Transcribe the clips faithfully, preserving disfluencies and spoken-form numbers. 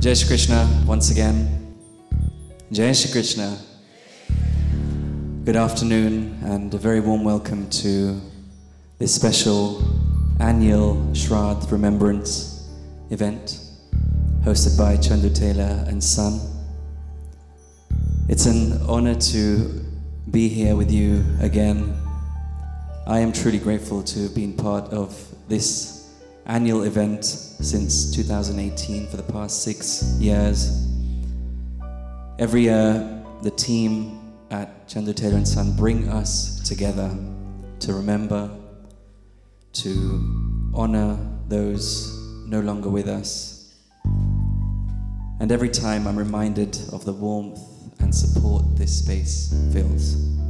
Jai Shri Krishna once again. Jai Shri Krishna. Good afternoon and a very warm welcome to this special annual Shraddh Remembrance event hosted by Chandu Taylor and Son. It's an honor to be here with you again. I am truly grateful to have been part of this annual event since two thousand eighteen for the past six years. Every year, the team at Chandu Taylor and Son bring us together to remember, to honor those no longer with us. And every time I'm reminded of the warmth and support this space feels.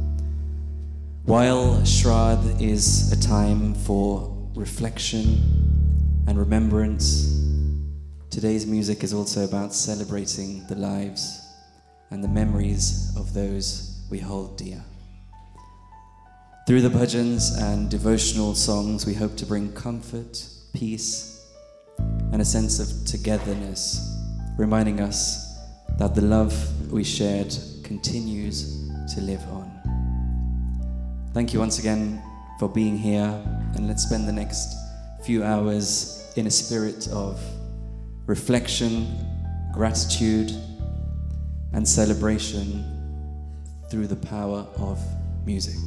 While Shraddh is a time for reflection and remembrance, today's music is also about celebrating the lives and the memories of those we hold dear. Through the bhajans and devotional songs, we hope to bring comfort, peace, and a sense of togetherness, reminding us that the love we shared continues to live on. Thank you once again for being here, and let's spend the next few hours in a spirit of reflection, gratitude, and celebration through the power of music.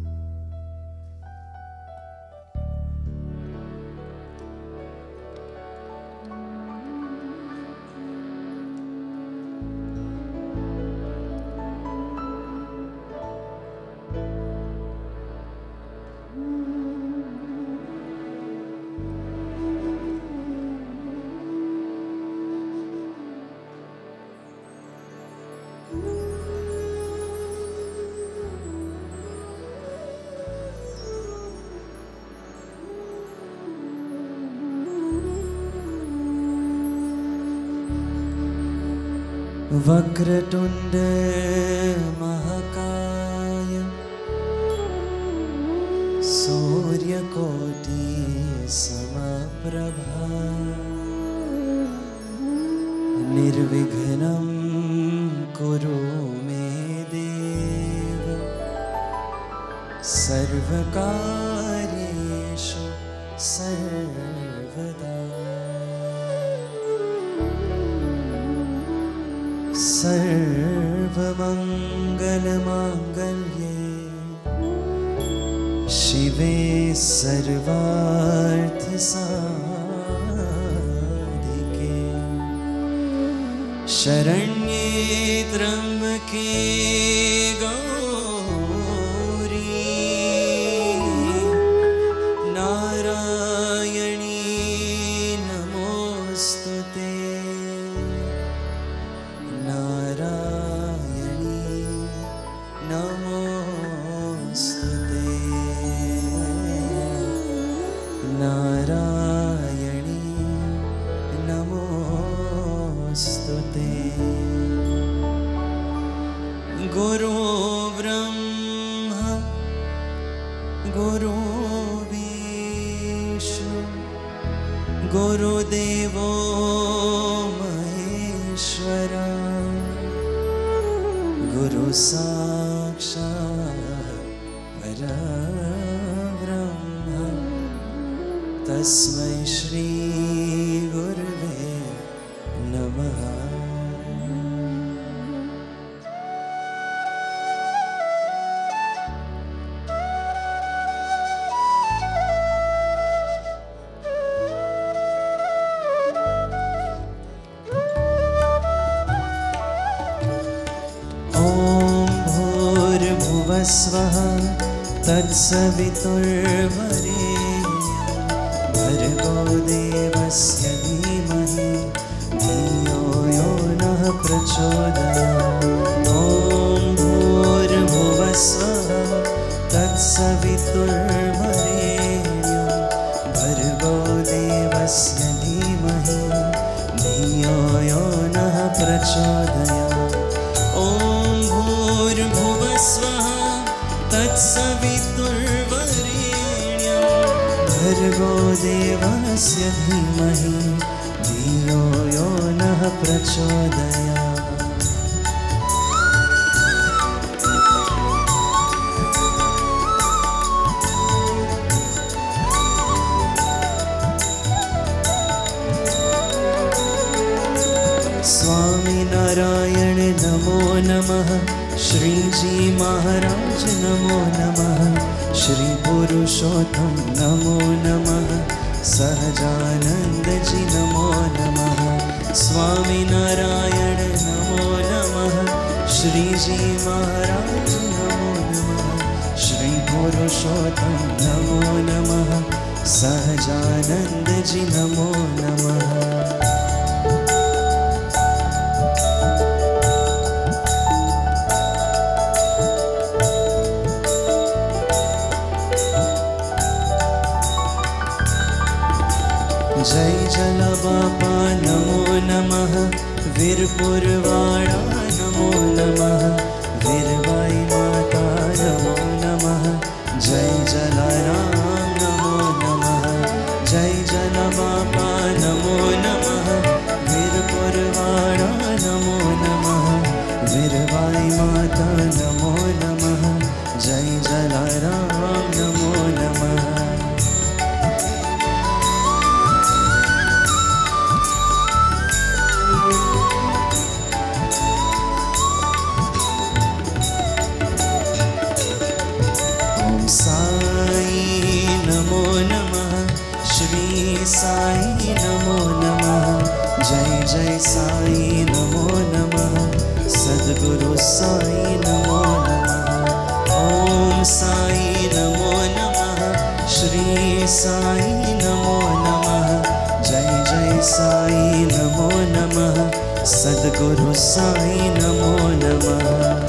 Vakratunda महाकाय सूर्यकोटि समप्रभा निर्विघ्नं कुरु मे देव सर्वकार्येषु सर्वदा सर्वमंगलमांगल्ये शिवे सर्वार्थसाधिके शरण्ये त्र्यंबके गौरी नारायणी नमोस्तुते गुरु ब्रह्मा गुरु विष्णु गुरुदेवो महेश्वरा गुरु साक्षात् परब्रह्म तस्मै श्री गुरुवे नमः। स्वः तत्सवितुर्वरेण्यं भर्गो देवस्य धीमहि धियो यो नः प्रचोदयात्। ॐ भूर्भुवः स्वः तत्सवितुर्वरेण्यं भर्गो देवस्य धीमहि धियो यो नः प्रचोदयात्। ॐ भूर्भुवः स्वः तत्सवितुर्वरेण्यं भर्गो देवस्य धीमहि धियो यो नः नः प्रचोदयात्। स्वामी नारायण नमो नमः, श्री जी महाराज नमो नमः, श्री पुरुषोत्तम नमो नमः, सहजानंद जी नमो नमः। स्वामी नारायण नमो नमः, श्री जी महाराज नमो नमः, श्री पुरुषोत्तम नमो नमः, सहजानंद जी नमो नमः। जय जलबापा नमो नमः, वीरपुरवाड़ा नमो नमः, वीरबाई माता नमो नमः, जय जलाराम नमो नमः। जय जलबापा नमो नमः, वीरपुरवाड़ा नमो नमः, वीरबाई माता नमो नमः, जय जलाराम नमो नमः। साई नमो नमः, श्री साई नमो नमः, जय जय साई नमो नमः, सद्गुरु साई नमो नमः। ओम साई नमो नमः, श्री साई नमो नमः, जय जय साई नमो नमः, सद्गुरु साई नमो नमः।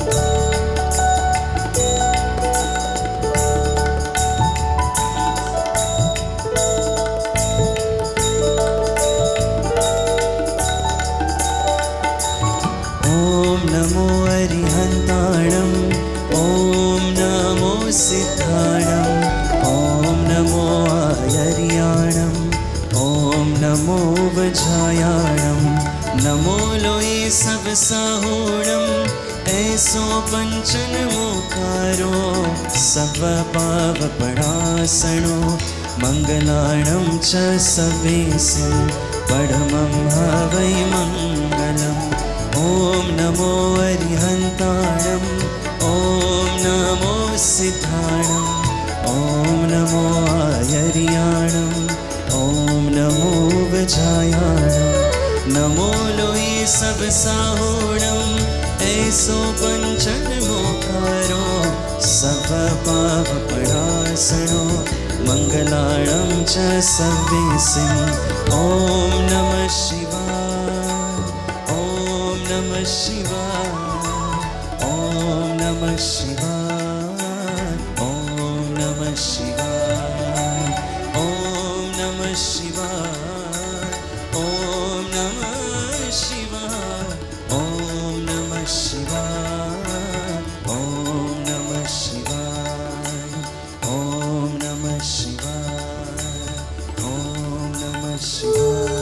नमो अरिहन्ताणम्, ॐ नमो सिद्धाणम्, ॐ नमो आयर्याणम्, ॐ नमो वज्रायाणम्, नमो लोये सब साहूणम्, ऐसो पंचन मोकारो सब पाव पणासणो, मंगलाणं च सवेसिं परमं हवै मंगलम्। ओम नमो अरिहन्ताणम्, ओम नमो सिद्धाणम्, ओम नमो आयर्याणम्, ओम नमो वज्रायाणम्, नमो लोये सब साहूणम्, ऐसो पंचन मोकारो सब पाव पणासणो, मंगलाणं च सवेसिं। ओम नमः शिवाय, नमः शिवाय, ओम नमः शिवाय, ओम नमः शिवाय, ओम नमः शिवाय, ओम नमः शिवाय, ओम नमः शिवाय, ओम नमः शिवाय, ओम नमः शिवाय, ओम नमः शिवाय।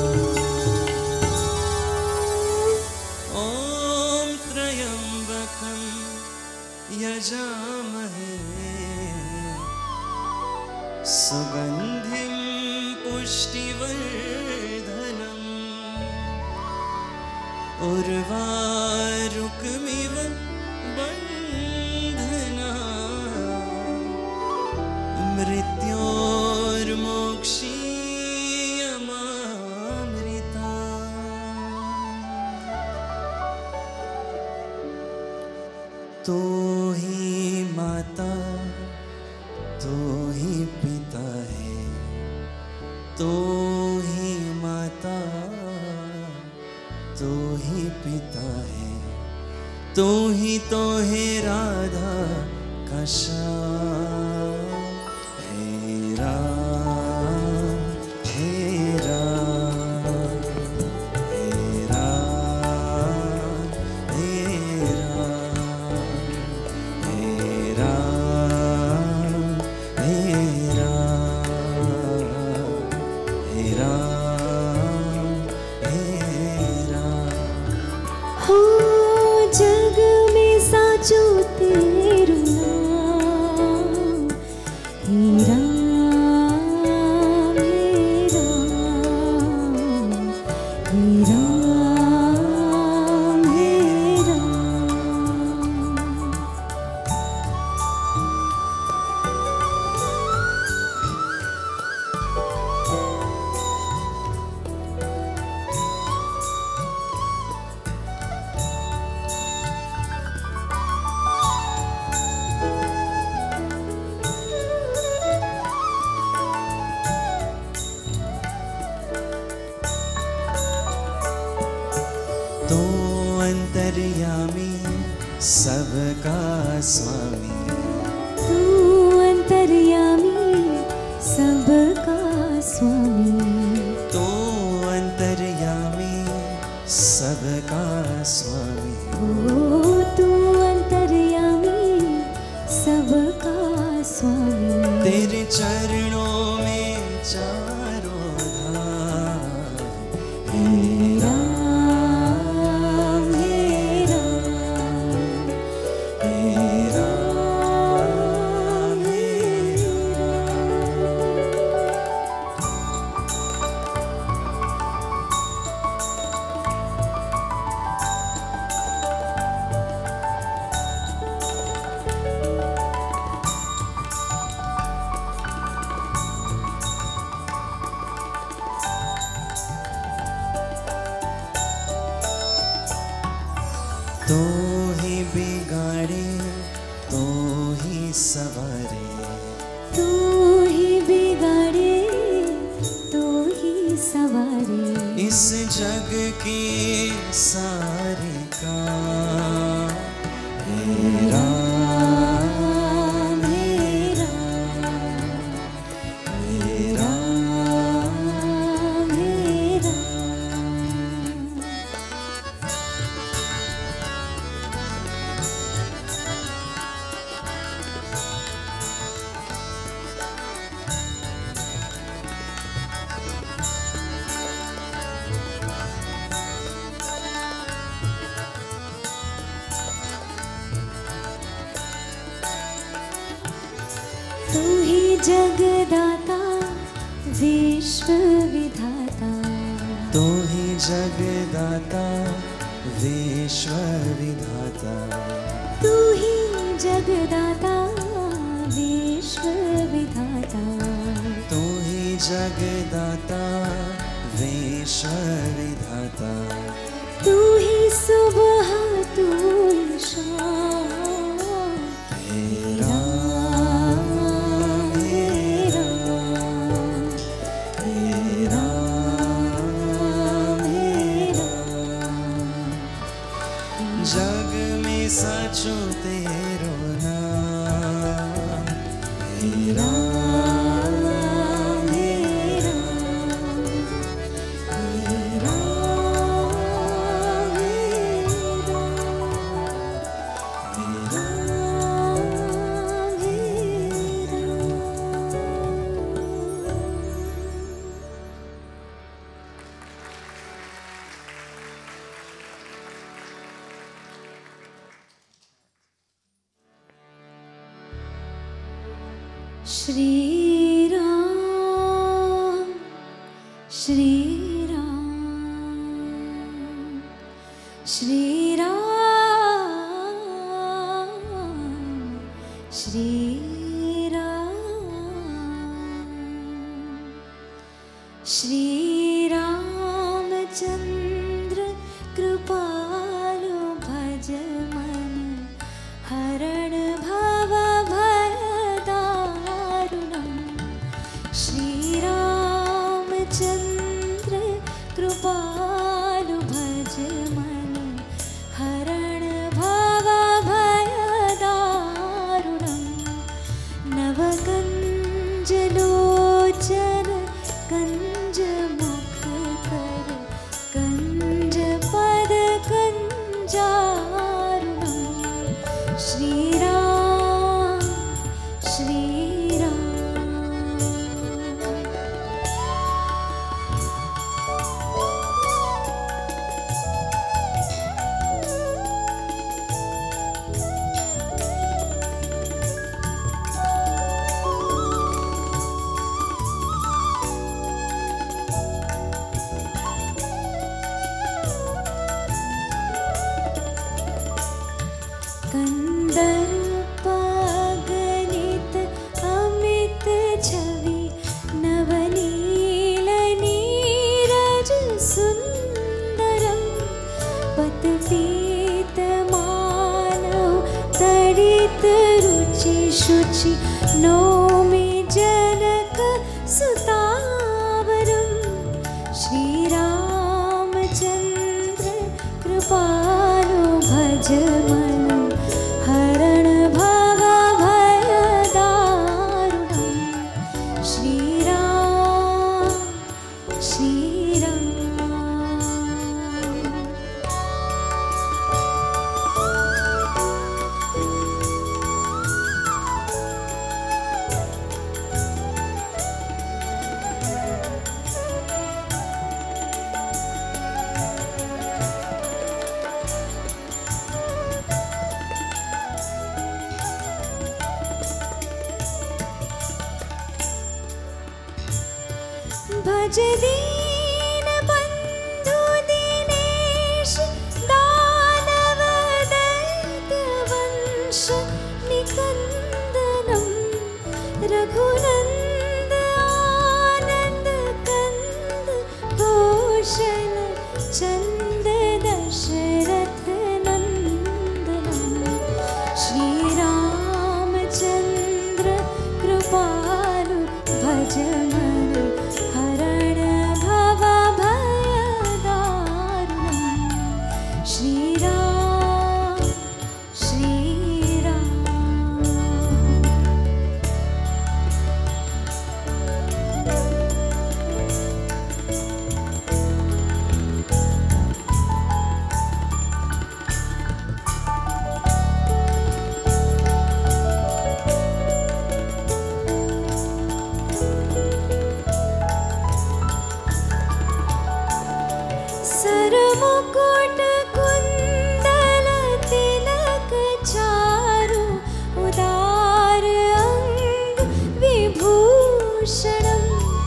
यजामहे सुगन्धिं पुष्टिवर्धनम्, उर्वारुकमिव बन्धनात्, मृत्योर्मोक्षीयमामृतात्। तू ही माता, तू ही पिता है, तू ही माता, तू ही पिता है, तू ही तो है राधा का श्याम। हे राम, हे राम, हे राम, हे राम, हे राम, हे राम, हे राम, हे राम। अंतर्यामी सबका स्वामी तू अंतर्यामी सबका स्वामी तो अंतर्यामी सबका स्वामी ओ तू अंतर्यामी सबका स्वामी तेरे चरणों में चारों धाम हे राम हे राम हे राम हे तो ही बिगाड़े तो ही सवारे तू ही बिगाड़े तू ही सवारे इस जग की सारे काम हे राम हे राम हे राम हे राम तू ही जगदाता विश्व विधाता तो ही जगदाता विश्व विधाता तू ही जगदाता विश्व विधाता तो ही जगदाता विश्व विधाता तू ही सुबह तू ही शाम हे राम हे राम हे राम हे राम जग में साचो तेरो नाम हे राम हे राम हे राम हे राम हे राम श्री राम श्री राम श्री राम श्री राम श्री रामचंद्र कृपालु भज मन हरण भव भय दारुणम् श्री रामचंद्र कृपालु भज मन हरण भव भय दारुणम् नवकंज लोचन कंज मुख कर कंज पद कंजारुणम् श्री राम श्री राम कंदर्प गणित अमित छवि नवनील नीरज सुंदरम पतपीत मानव तड़ित रुचि शुचि नौमि जनक सुतावरम श्री रामचंद्र कृपालु भज दीन बंधु दिनेश दानव दैत्य वंश निकंदनम रघुनंद आनंद कंद भूषण चंद दशरथ नंदनम श्री रामचंद्र कृपालु भज मन हरण भव भय दारुणम श्री राम श्री राम। सरमुकुट कुंडल तिलक चारु उदार अंग विभूषणम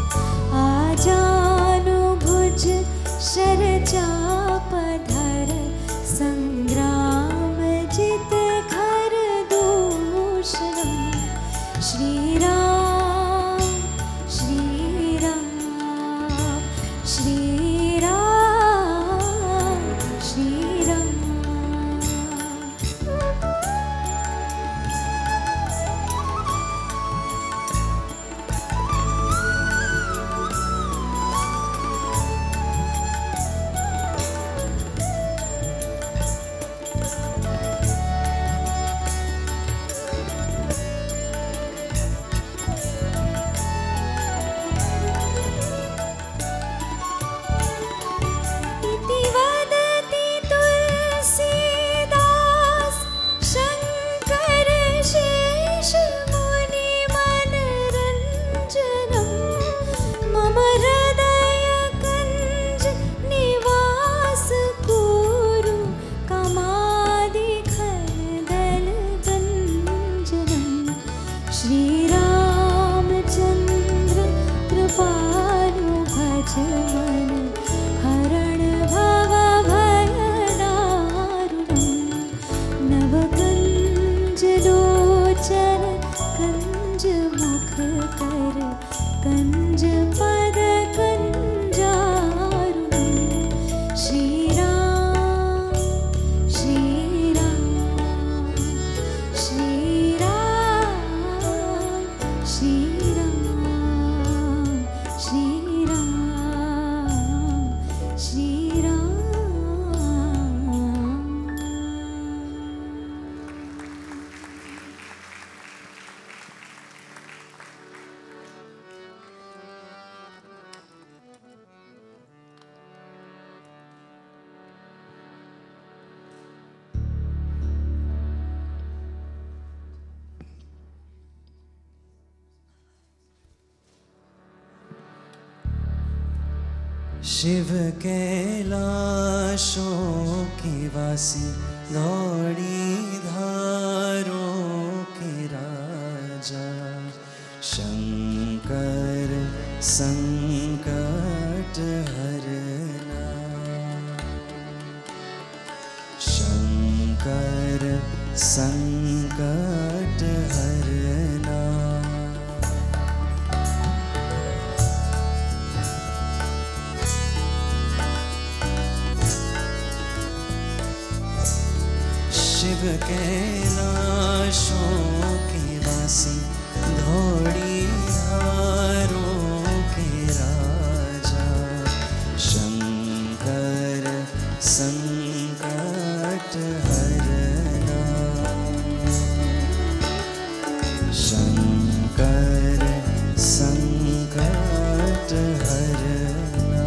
आजानुभुज शरचापधर संग्राम जित खर दूषणम श्री राम श्री राम श्री राम श्री राम। इति वदति तुलसीदास शंकर शेष मुनि मनरंजनम मम हृदय कंज निवास कुरु कामादि खलदल गंजनम श्री रामचंद्र कृपालु भज मन हरण भव भय दारुणम नव कंज लोचन कंज मुख कर कंज पद कंजारुणम श्री राम श्री राम श्री राम श्री राम श्री राम श्री राम। शिव कैलाशों के वासी दौड़ी धारों के राजा शंकर संकट हरना शंकर संकट हरना शिव कैलाशों के वासी धौड़ी धारों के राजा शंकर संकट हरना शंकर संकट हरना।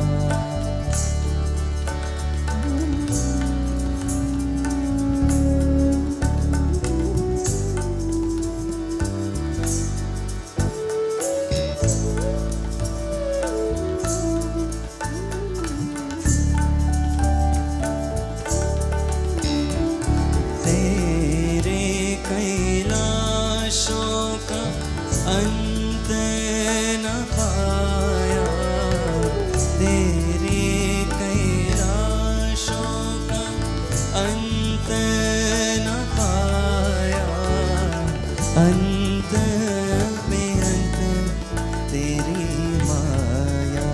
श्री अंत न पाया, अंत में अंत तेरी माया।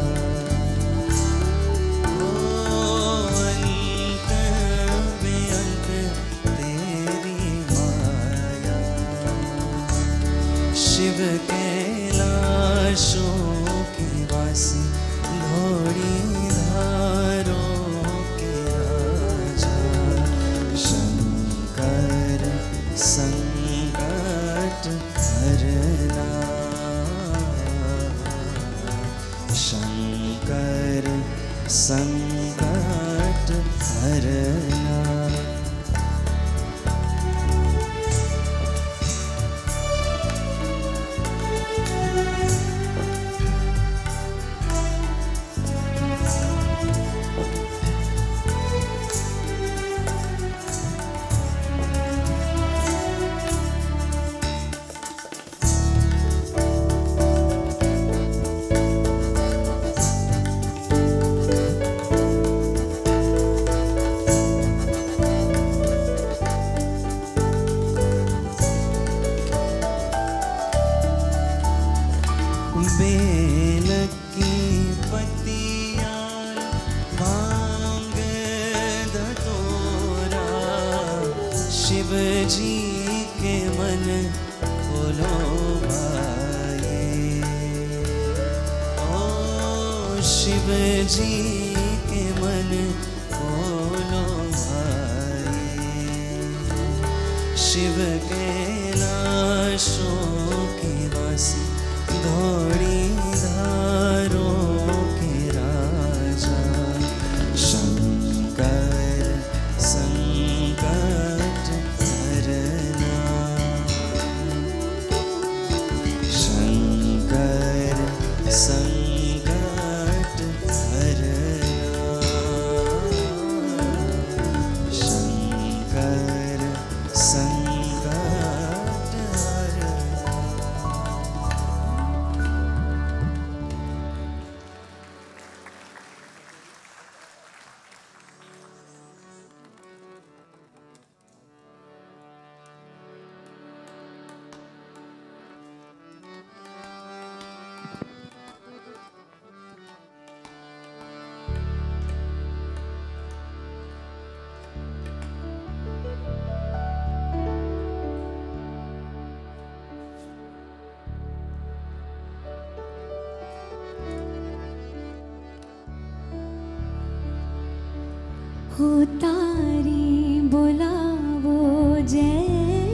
ओ अंत में अंत तेरी माया। शिव कैलाशों के वासी, घोड़ी धारों के राजा, शंकर संकट हरना, शंकर संकट हरना। बेल की पत्तियाँ भांग धतूरा, शिव जी के मन खोलो भाई। ओ शिव जी के मन खोलो भाई। शिव कैलाशों के वासी, घोड़ी धारों के राजा, शंकर संकट हरना, शंकर संकट हरना, शंकर संकट हरना। हो तारी बुलावो जय,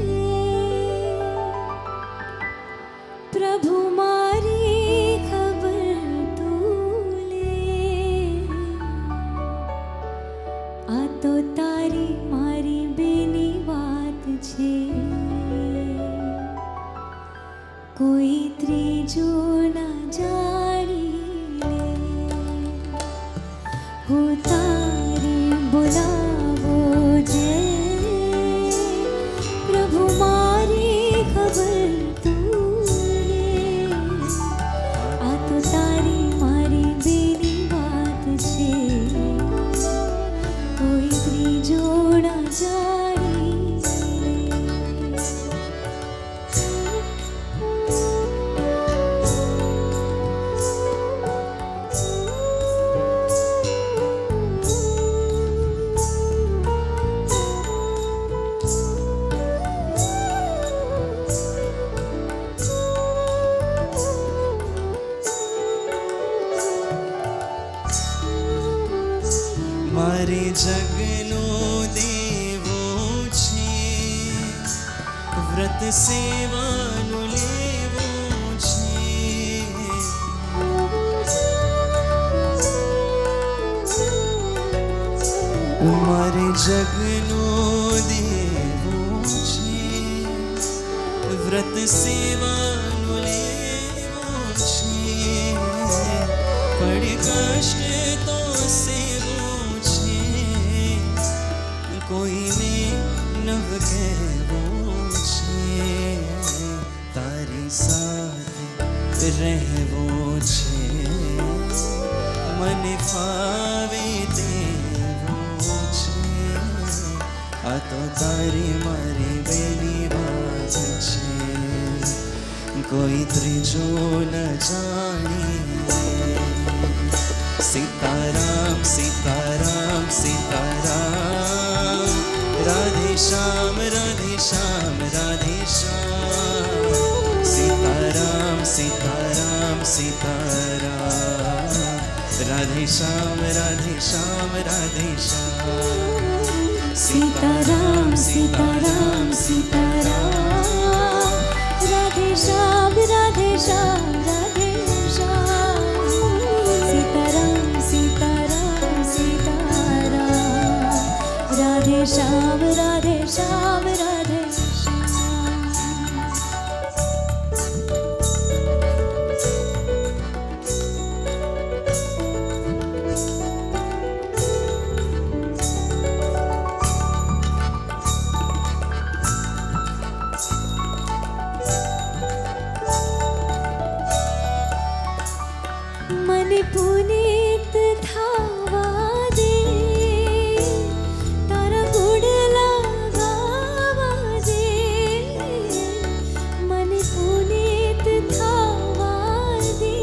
प्रभु मारी खबर तू ले। आ तो तारी मारी बेनी बात छे, कोई त्रीजो ना जानी ले। हो तारी बुलावो जय, प्रभु मारी खबर तू ले। आ तो तारी मारी बेनी बात छे, कोई त्रीजो ना जानी ले। મારે જગનો દેવો છે, વ્રત સેવાનું લેવું છે। મારે જગનો દેવો છે, વ્રત સેવાનું લેવું છે। પડી કષ્ટ તો સેવું છે, કોઈને નવ કહેવું છે। તારી સાથે રહેવું છે, મને ફાવે તેવું છે। आ तो तारी मारी बेनी बात छे कोई त्रीजो न जाने सीताराम सीताराम सीताराम राधे श्याम राधे श्याम राधे श्याम सीताराम सीताराम सीताराम राधे श्याम राधे श्याम राधे श्याम सीताराम सीताराम सीताराम राधे श्याम राधे श्याम राधे श्याम सीताराम सीताराम सीताराम राधे श्याम राधे श्याम राधे मन पुनीत थावा दे तारा गुड़ लगावा दे मन पुनीत थावा दे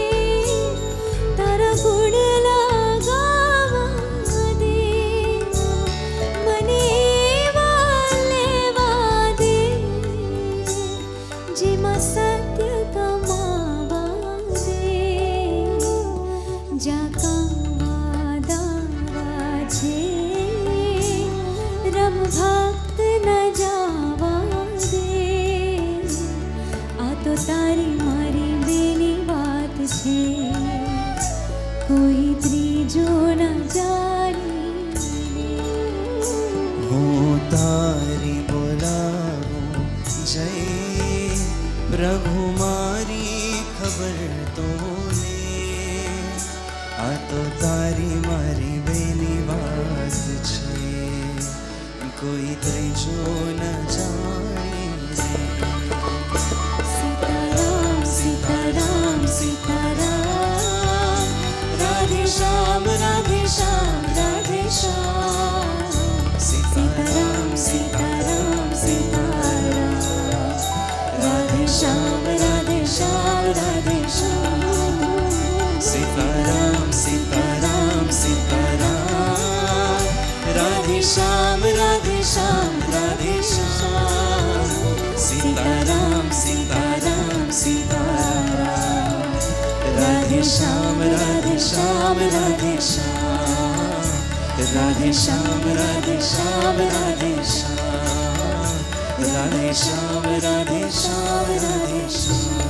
तारा गुड़ लगावा दे मने वाले वादे जिमा सत्य कमावा जाका वादा वाजे रम भक्त न जावा दे आ तो तारी मारी बेनी बात छे कोई त्रीजो न जाने હું તારી બોલાવું જય પ્રભુ મારી ખબર તો લે આ તો તારી મારી બેની વાત છે કોઈ ત્રીજો ન જાણે सीताराम सीताराम सीताराम राधे श्याम राधे श्याम राधे श्याम सीताराम सीताराम सीताराम राधे श्याम राधे श्याम राधे श्याम सीताराम सीताराम सीताराम राधे श्याम राधे श्याम राधे श्याम सीताराम सीताराम सीताराम राधे श्याम राधे श्याम राधे श्याम राधे श्याम राधे श्याम राधे श्याम राधे श्याम राधे श्याम राधे श्याम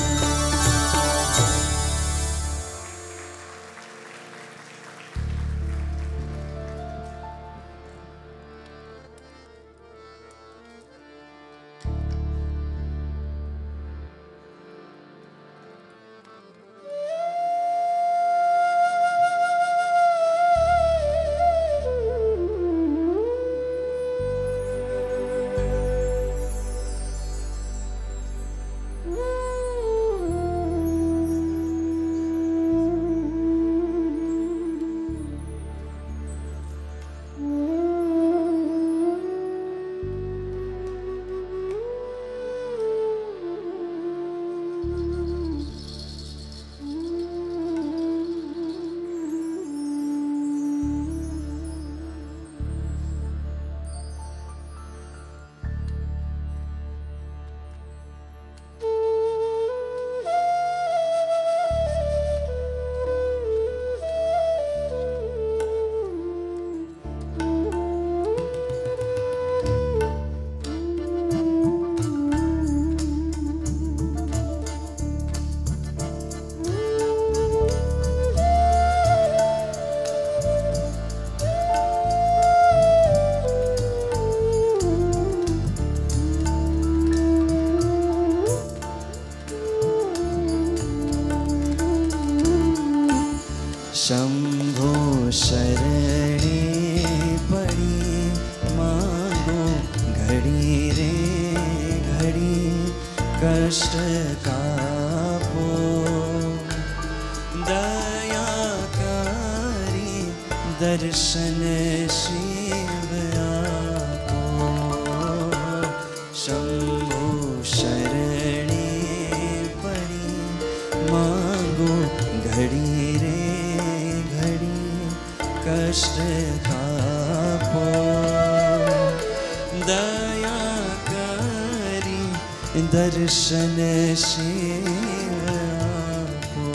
शंभो शरणे पड़ी मांगो घड़ी रे घड़ी कष्ट कापो दया करी दर्शन शिव शंभो शरणे पड़ी मांगो घड़ी रे घड़ी कष्ट कापो दया करी दर्शन शिव आपो।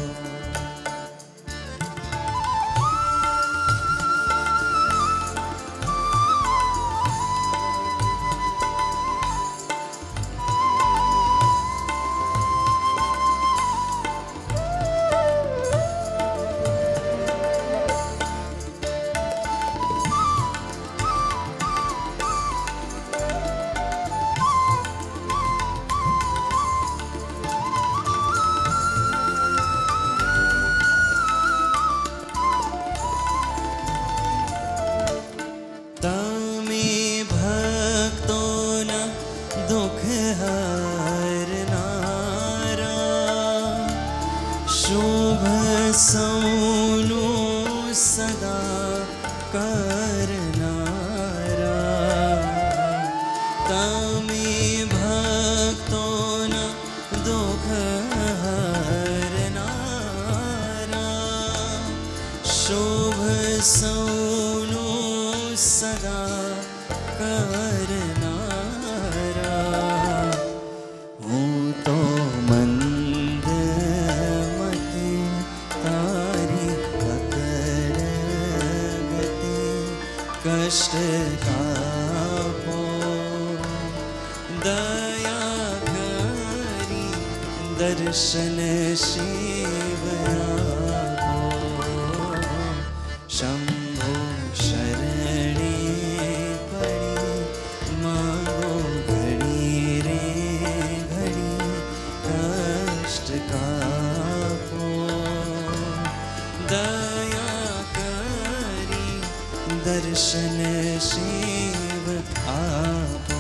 शुभ सौनु सदा करनारा तमी भक्तों न दुख हरनारा शुभ सौनु सदा करनारा हूँ तो मंद मति तारी पकड़ गति कष्ट कापो दया करी दर्शन शिव आपो। शंभो शरणे पड़ी मांगो घड़ी रे घड़ी कष्ट कापो दया करी दर्शन शिव आपो।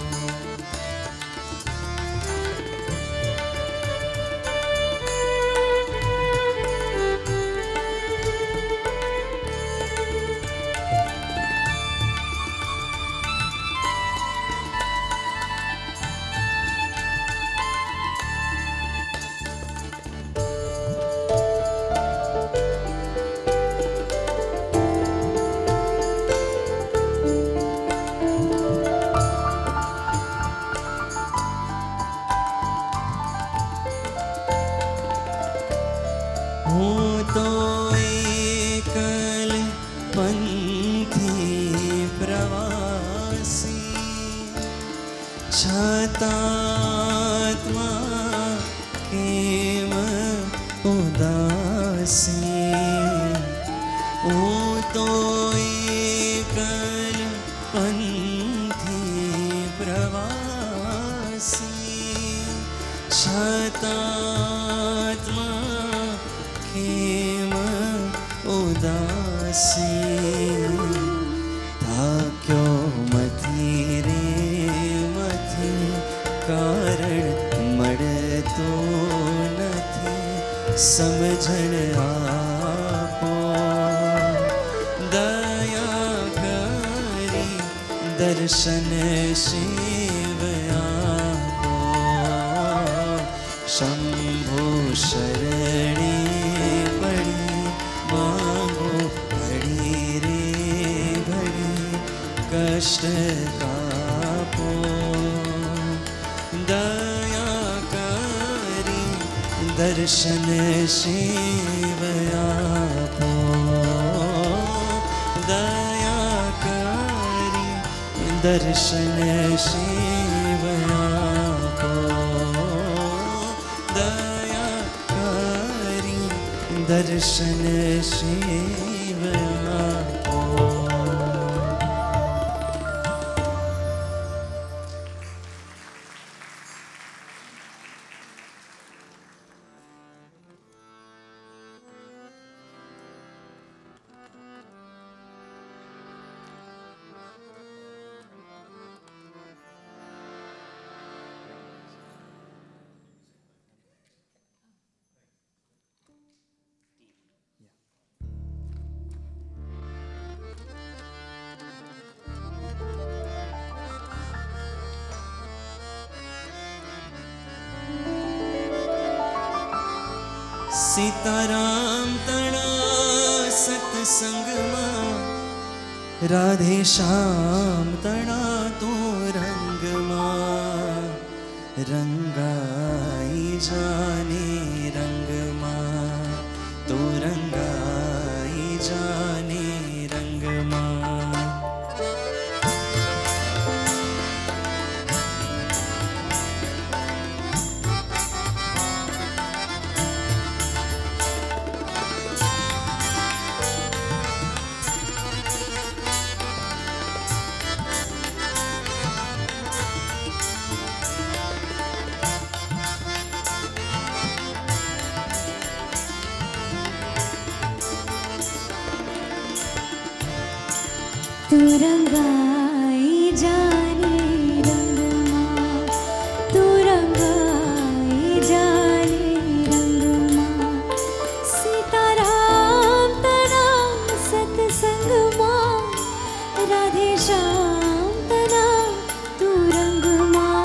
हूँ तो एकल पंथी प्रवासी छतात्मा केम उदासी हूँ तो एकल पंथी प्रवासी छतात्मा खेम उदासी था क्यों मथी रे मथी कारण मड़ तो नथी समझण आपो दया करी दर्शन शिव आपो। शंभो शरणे पड़ी मांगो घड़ी रे घड़ी कष्ट कापो दया करी दर्शन शिव आपो दया करी दर्शन शिव आपो दया करी दर्शन शिव आपो। सीताराम तणा सत्संग में राधे श्याम तणा तो रंग में रंगाई जाने रंग में तो रंगाई जाने रंग में तू रंगाई जाने रंग माँ तू रंगाई जाने रंग माँ सीताराम तना सत्संग माँ राधे श्याम तना तू रंग माँ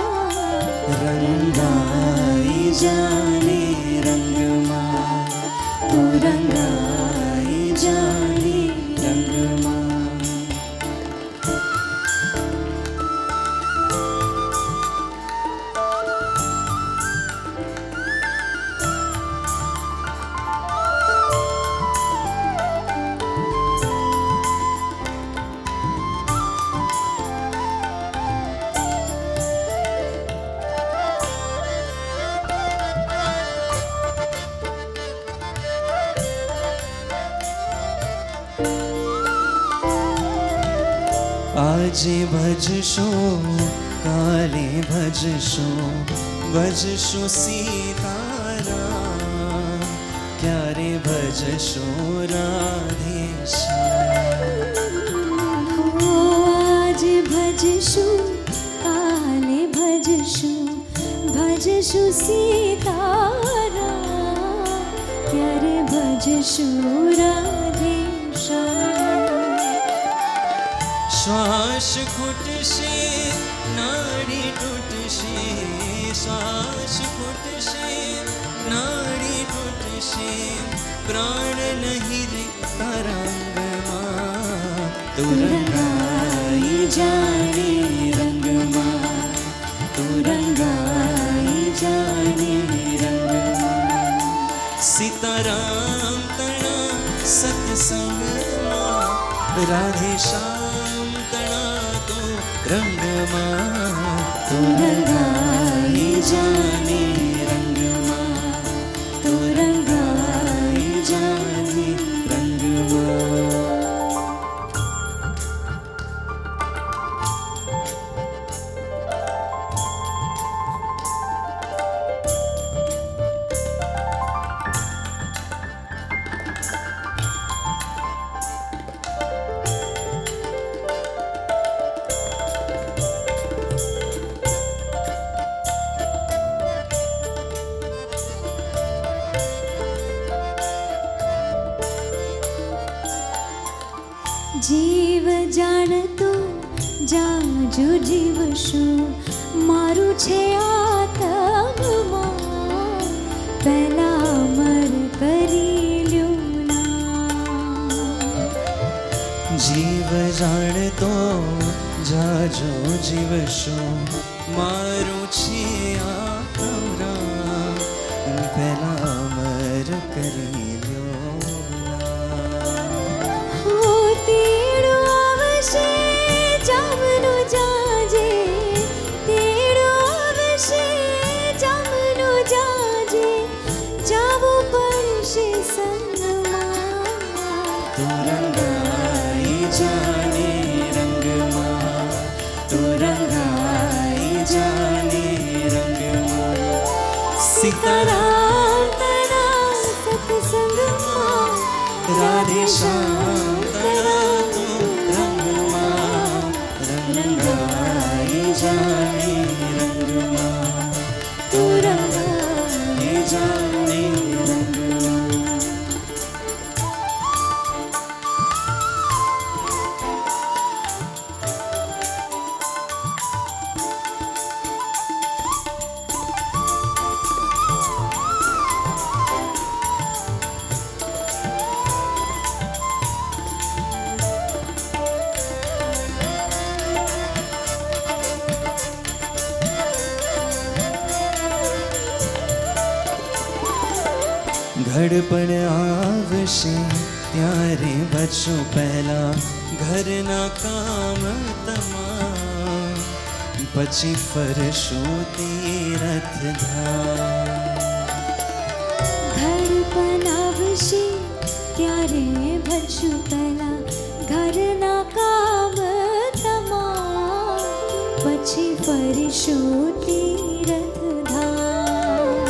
रंगाई जाने रंग माँ तू रंगाई जाने रंग माँ આજે ભજશો કાલે ભજશો ભજશો સીતારામ ક્યારે ભજશો રાધેશ્યામ हो आज भजशु काले भजशु भजशु सीताराम क्यारे भजशु राधेश्याम શ્વાસ ખૂટશે નાડી તૂટશે શ્વાસ ખૂટશે નાડી તૂટશે પ્રાણ નહીં રે તરંગમાં તું રંગાઈ જાને રંગમાં તું રંગાઈ જાને રંગમાં सीताराम तणा सत्संगમાં राधे श्याम तणा तो रंग मां तो रंगाई जाने रंग मां तो रंगाई जाने रंग मां जीव जाणतो जाजो जीव शू मारू छे आत्मा पहला अमर करी ल्यो ना जीव जाणतो जाजो जीव शू मारू छे आत्मा पहला अमर करी ल्यो जामनो जाजे तेरो अवश्य जामनो जाजे जावो परशे संगमा तू रंगाई जाने रंग मां तू रंगाई जाने रंग मां सीताराम तणा सत्संग मां राधे श्याम तणा तू रंग मां रंगाई जाने रंग मां तू रंगाई जाने रंग मां ઘડપણ આવશે ત્યારે બચો પહેલા ઘરના કામ તમામ, પછી ફરશું તીરથધામ. ધડપણ આવશે ત્યારે ભરશું પહેલા ઘરના કામ તમામ, પછી ફરશું તીરથધામ.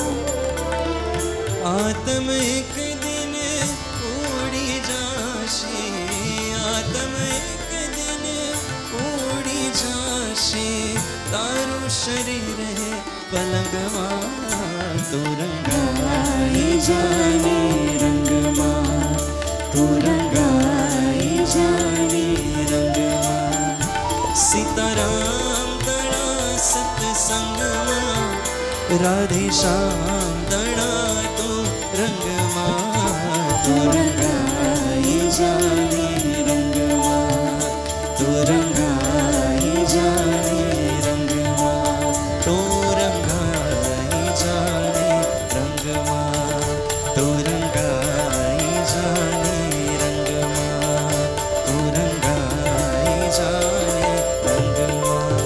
આત્મ એક દિન ઉડી જાશે, આત્મ એક દિન ઉડી જાશે, તારું શરીર હે પલંગમાં, તું રંગાઈ જાને રંગમાં, તું રંગાઈ જાને રંગમાં. સીતારામ તણા સત્સંગમાં, રાધે શ્યામ તણા તું રંગમાં, તું રંગાઈ જાને રંગમાં, તું રંગાઈ જાને રંગમાં, તું રંગાઈ જાને રંગમાં, તું રંગાઈ જાને રંગમાં, તું રંગાઈ જાને રંગમાં.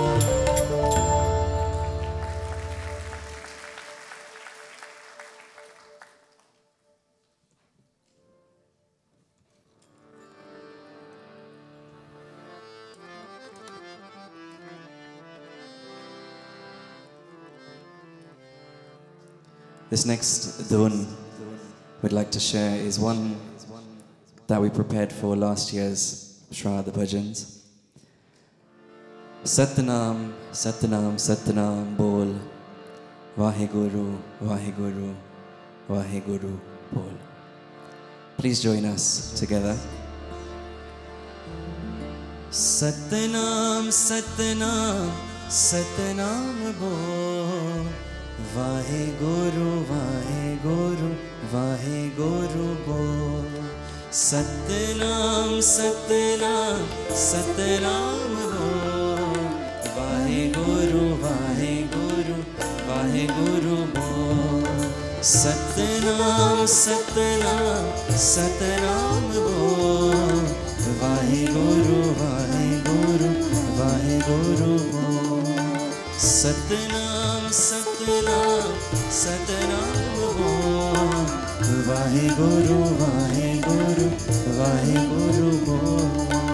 This next dhun we'd like to share is one that we prepared for last year's Shraddha Bhajans. Satnam, Satnam, Satnam bol, Vaheguru, Vaheguru, Vaheguru bol. Please join us together. Satnam, Satnam, Satnam bol, Vaheguru, Vaheguru, Vaheguru bol. Satnam, Satnam, Satnam bol, Vaheguru, Vaheguru, Vaheguru bol. Satnam, Satnam, Satnam bol, Vaheguru, Vaheguru, Vaheguru bol. Satnam, Satnam, Satnam bol, Vaheguru, Vaheguru, Vaheguru bol.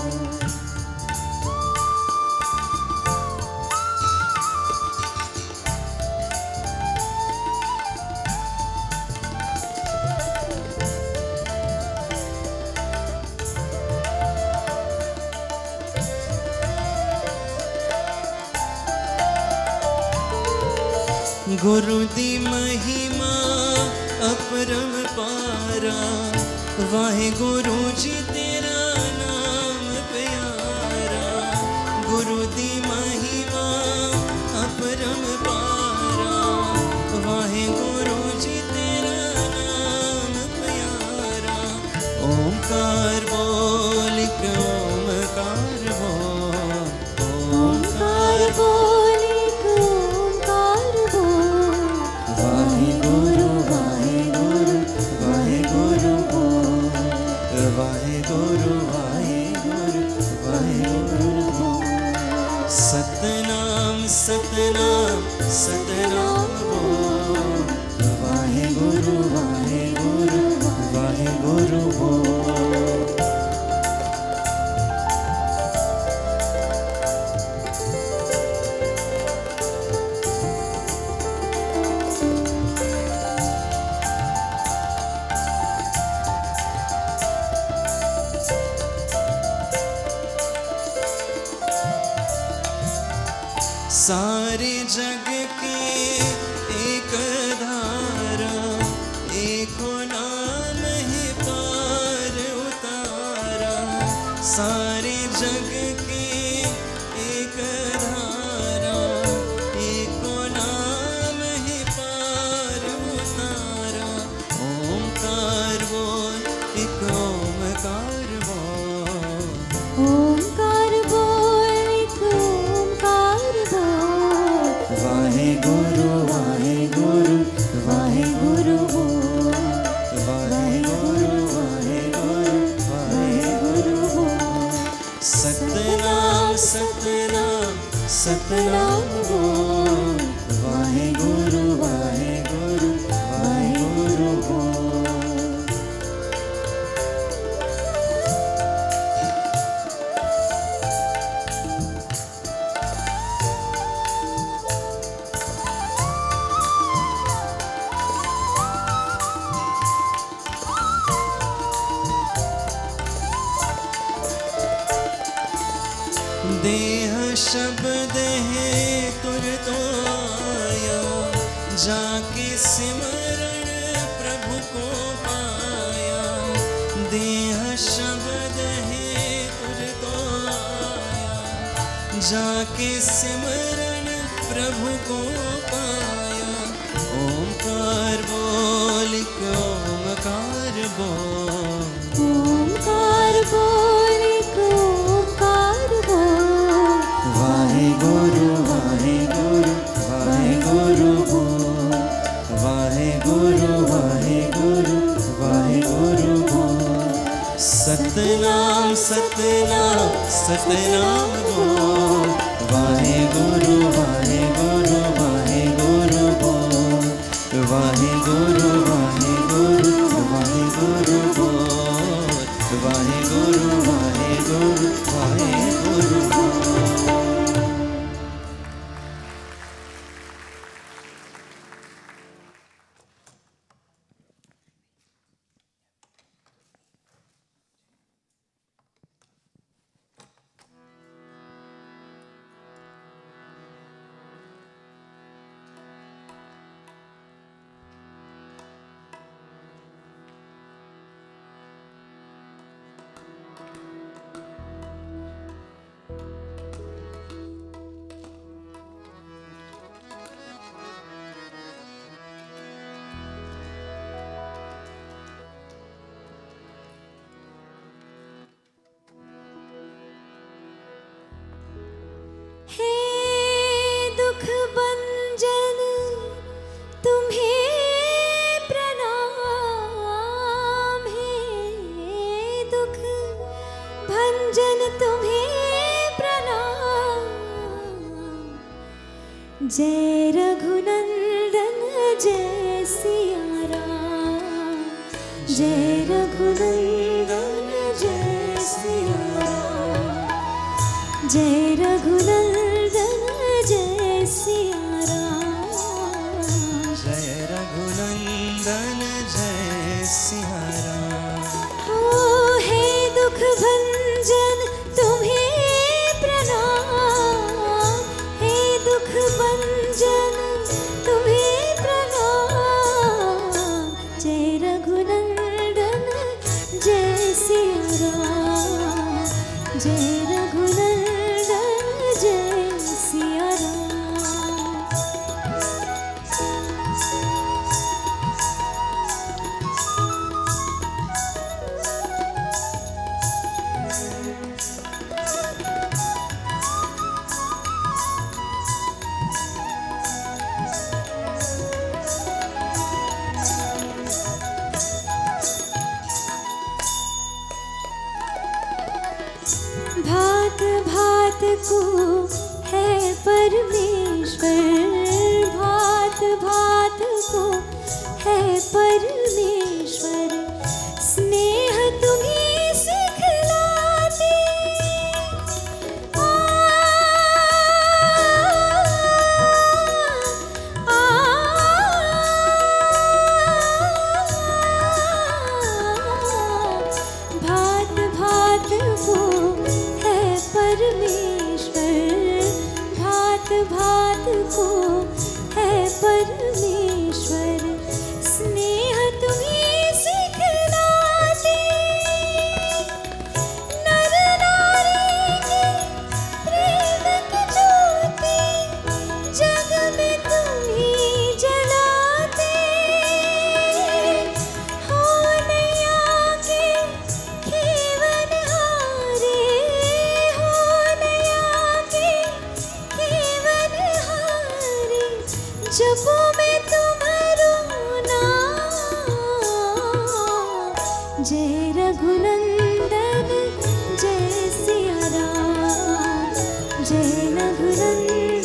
गुरु दी महिमा अपरम पारा, वाहे गुरु जी तेरा नाम प्यारा. गुरु दी महिमा अपरम पारा, वाहे गुरु जी तेरा नाम प्यारा. ओंकार बोल एक ओंकार बोल, ओंकार बोल एक ओंकार बोल, वाहेगुरु, वाहेगुरु, वाहेगुरु बोल, वाहेगुरु, वाहेगुरु, वाहेगुरु बोल. सतनाम, सतनाम, सतनाम बोल, वाहेगुरु, वाहेगुरु, वाहेगुरु बोल. सारे जग के एक धारा, एको नाम है पार उतारा. सारे जग के एक धारा, एको नाम है पार उतारा. ओंकार बोल एक ओंकार बोल, ओंकार बोल एक ओंकार बोल, वाहेगुरु, वाहेगुरु, वाहेगुरु बोल. सतनाम बोल, वाहे गुरु वाहे गुरु वाहे गुरु बोल। देह शब्द है तुर तो आया, जाके सिमरण प्रभु को पाया। देह शब्द है तुर तो आया, जाके सिमरण प्रभु को पाया। ओमकार बोल ओमकार बोल, ओमकार बोल ओमकार बोल। वाहे गुरु वाहे गुरु वाहे गुरु बोल, वाहे गुरु वाहे गुरु वाहे गुरु बोल। सतनाम सतनाम सतनाम बोल, वाहे गुरु वाहे गुरु वाहे गुरु बोल, वाहे गुरु वाहे गुरु वाहे गुरु बोल, वाहे गुरु वाहे गुरु वाहे गुरु बोल। जय रघुनंदन जय सिया राम, जय रघुनंदन जय सिया राम, जय रघुनंदन जय सिया राम, जय रघुनंदन जय सिया राम। हो हे दुख भंजन तुम्हें प्रणाम, हे दुख भंजन तुम्हें प्रणाम। जय रघुनंदन जय सिया राम, जय रघुनंदन जय सिया राम। भात भात को है परमेश्वर, भात भात को है परमेश्वर। स्नेह तुम्हें सिखलाते आ, आ, भात भात को परमेश्वर, भात भात को है परमेश्वर। स्नेह तुम्हें सिखलाते नर नारी के प्रेम की ज्योति, जग में तुम्हें जलाते। हो नैया के खेवन हारे, जपो में तुम्हारो नाम। जय रघुनंदन जय सिया राम, जय रघुनंदन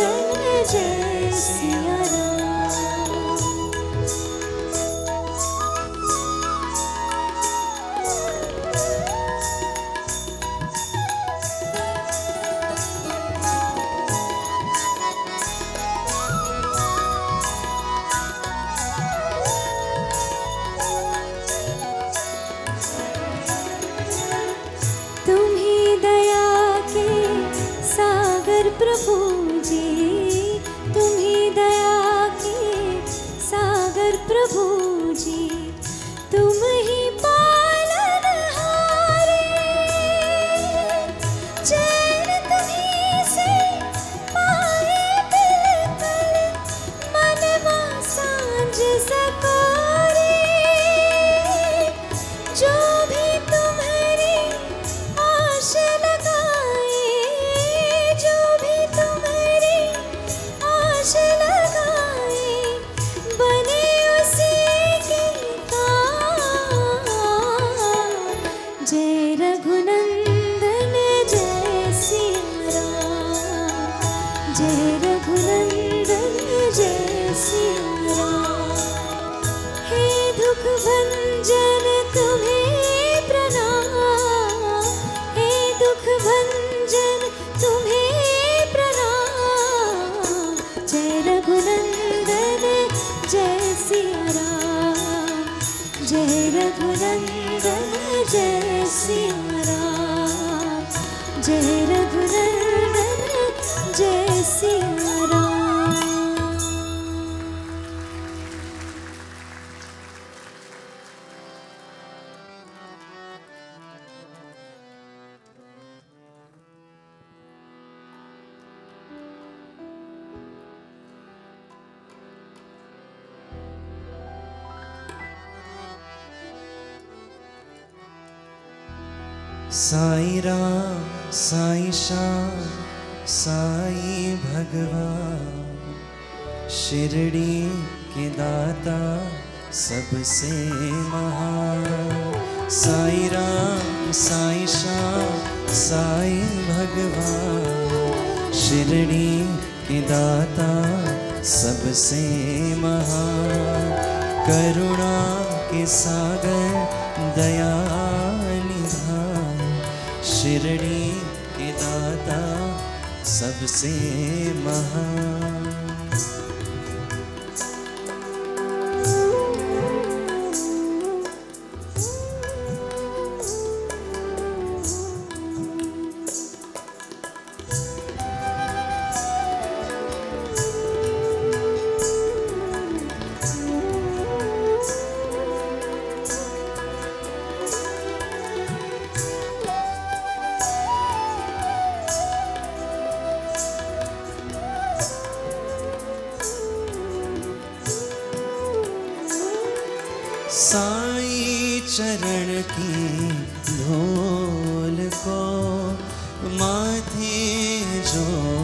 जय रघुनंदन जय सिया राम। हे दुख भंजन तुम्हें प्रणाम, हे दुख भंजन तुम्हें प्रणाम। जय रघुनंदन जय सिया राम, जय रघुनंदन जय सिया राम, जय रघुनंदन जय सिया राम। साई राम साई श्याम साई भगवान, शिरडी के दाता सबसे महान। साई राम साई श्याम साई भगवान, शिरडी के दाता सबसे महान। करुणा के सागर दया निधान, शिरडी के दाता सबसे महान। साई चरण की धूल को माथे जो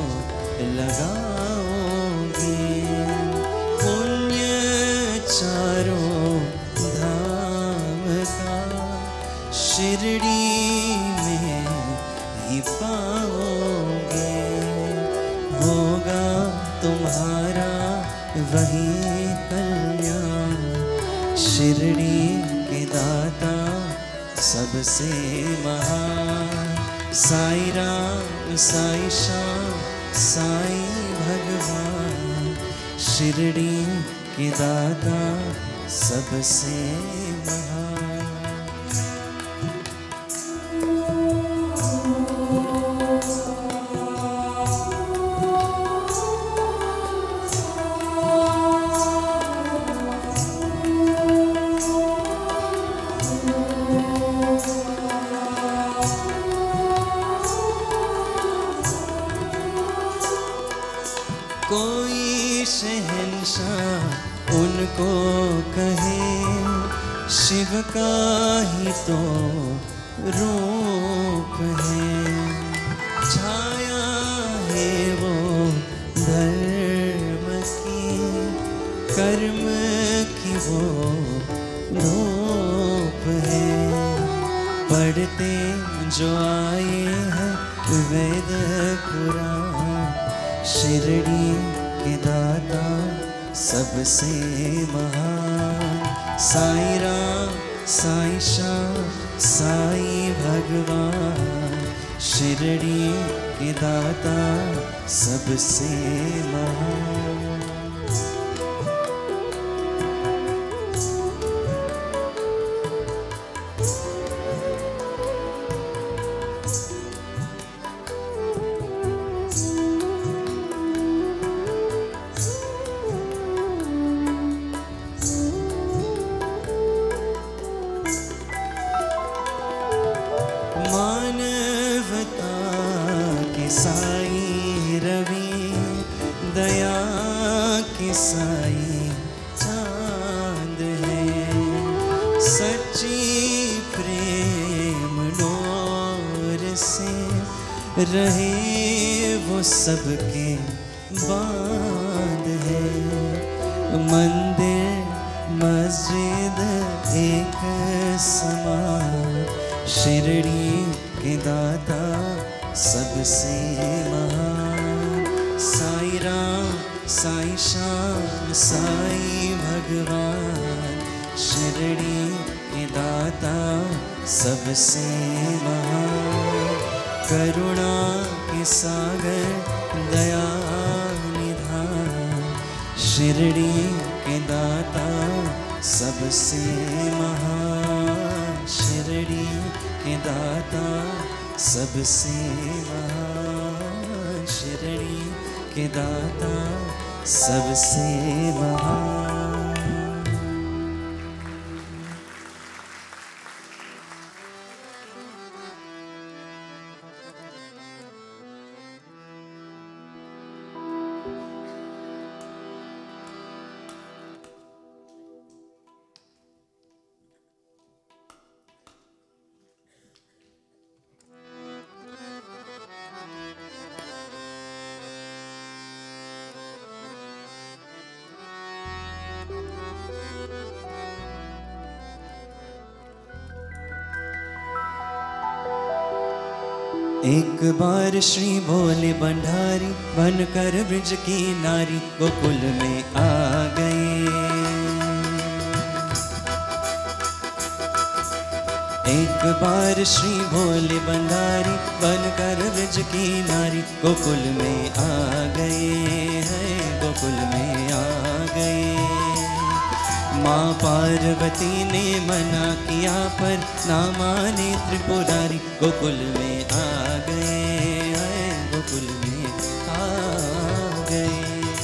लगाओगे, पुण्य चारों धाम का शिरडी में ही पाओगे। होगा तुम्हारा वही कल्याण, शिरडी के दाता सबसे महान। साई राम साई श्याम साई भगवान, शिरडी के दाता सबसे महान। कोई शहंशाह उनको कहे, शिव का ही तो रूप है। छाया है वो धर्म की, कर्म की वो धूप है। पढ़ते जो आए हैं वेद पुराण, शिरडी के दाता सबसे महान। साई राम साई श्याम साई भगवान, शिरडी के दाता सबसे महान। मानवता के साई रवि, दया के साई चांद है। सच्ची प्रेम नूर से रहे वो सबके बांध है। मंदिर मस्जिद एक समान, शिरडी के दाता सबसे महान। साई श्याम साई भगवान शिरडी के दाता सबसे महान करुणा के सागर दया निधान शिरडी के दाता सबसे महान शिरडी के दाता सबसे महान शिरडी के दाता सबसे महान। एक बार श्री भोले भंडारी बनकर ब्रज की नारी गोकुल में आ गए। एक बार श्री भोले भंडारी बनकर ब्रज की नारी गोकुल में आ गए हैं गोकुल में आ गए। माँ पार्वती ने मना किया पर ना माने त्रिपुरारी गोकुल में आ गए हैं गोकुल में आ गए।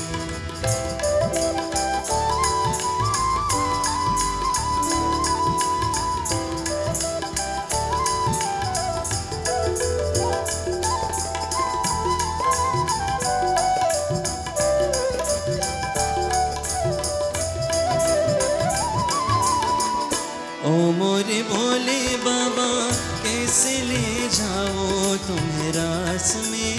ओ मोरे भोले बाबा कैसे ले जाओ तुम्हें रास में।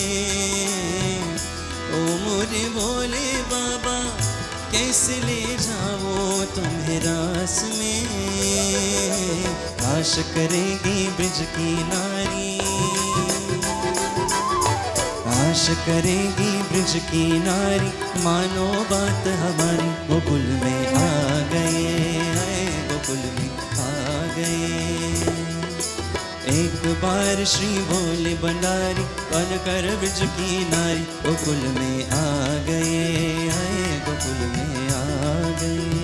ओ मोरे भोले बाबा कैसे ले जाओ तुम्हें रास में। आश करेगी ब्रज की नारी आश करेगी ब्रज की नारी मानो बात हमारी गोकुल में आ गए गोकुल में आ गए। एक बार श्री भोले भंडारी बनकर ब्रज की नारी गोकुल में आ गए आए गोकुल में आ गए।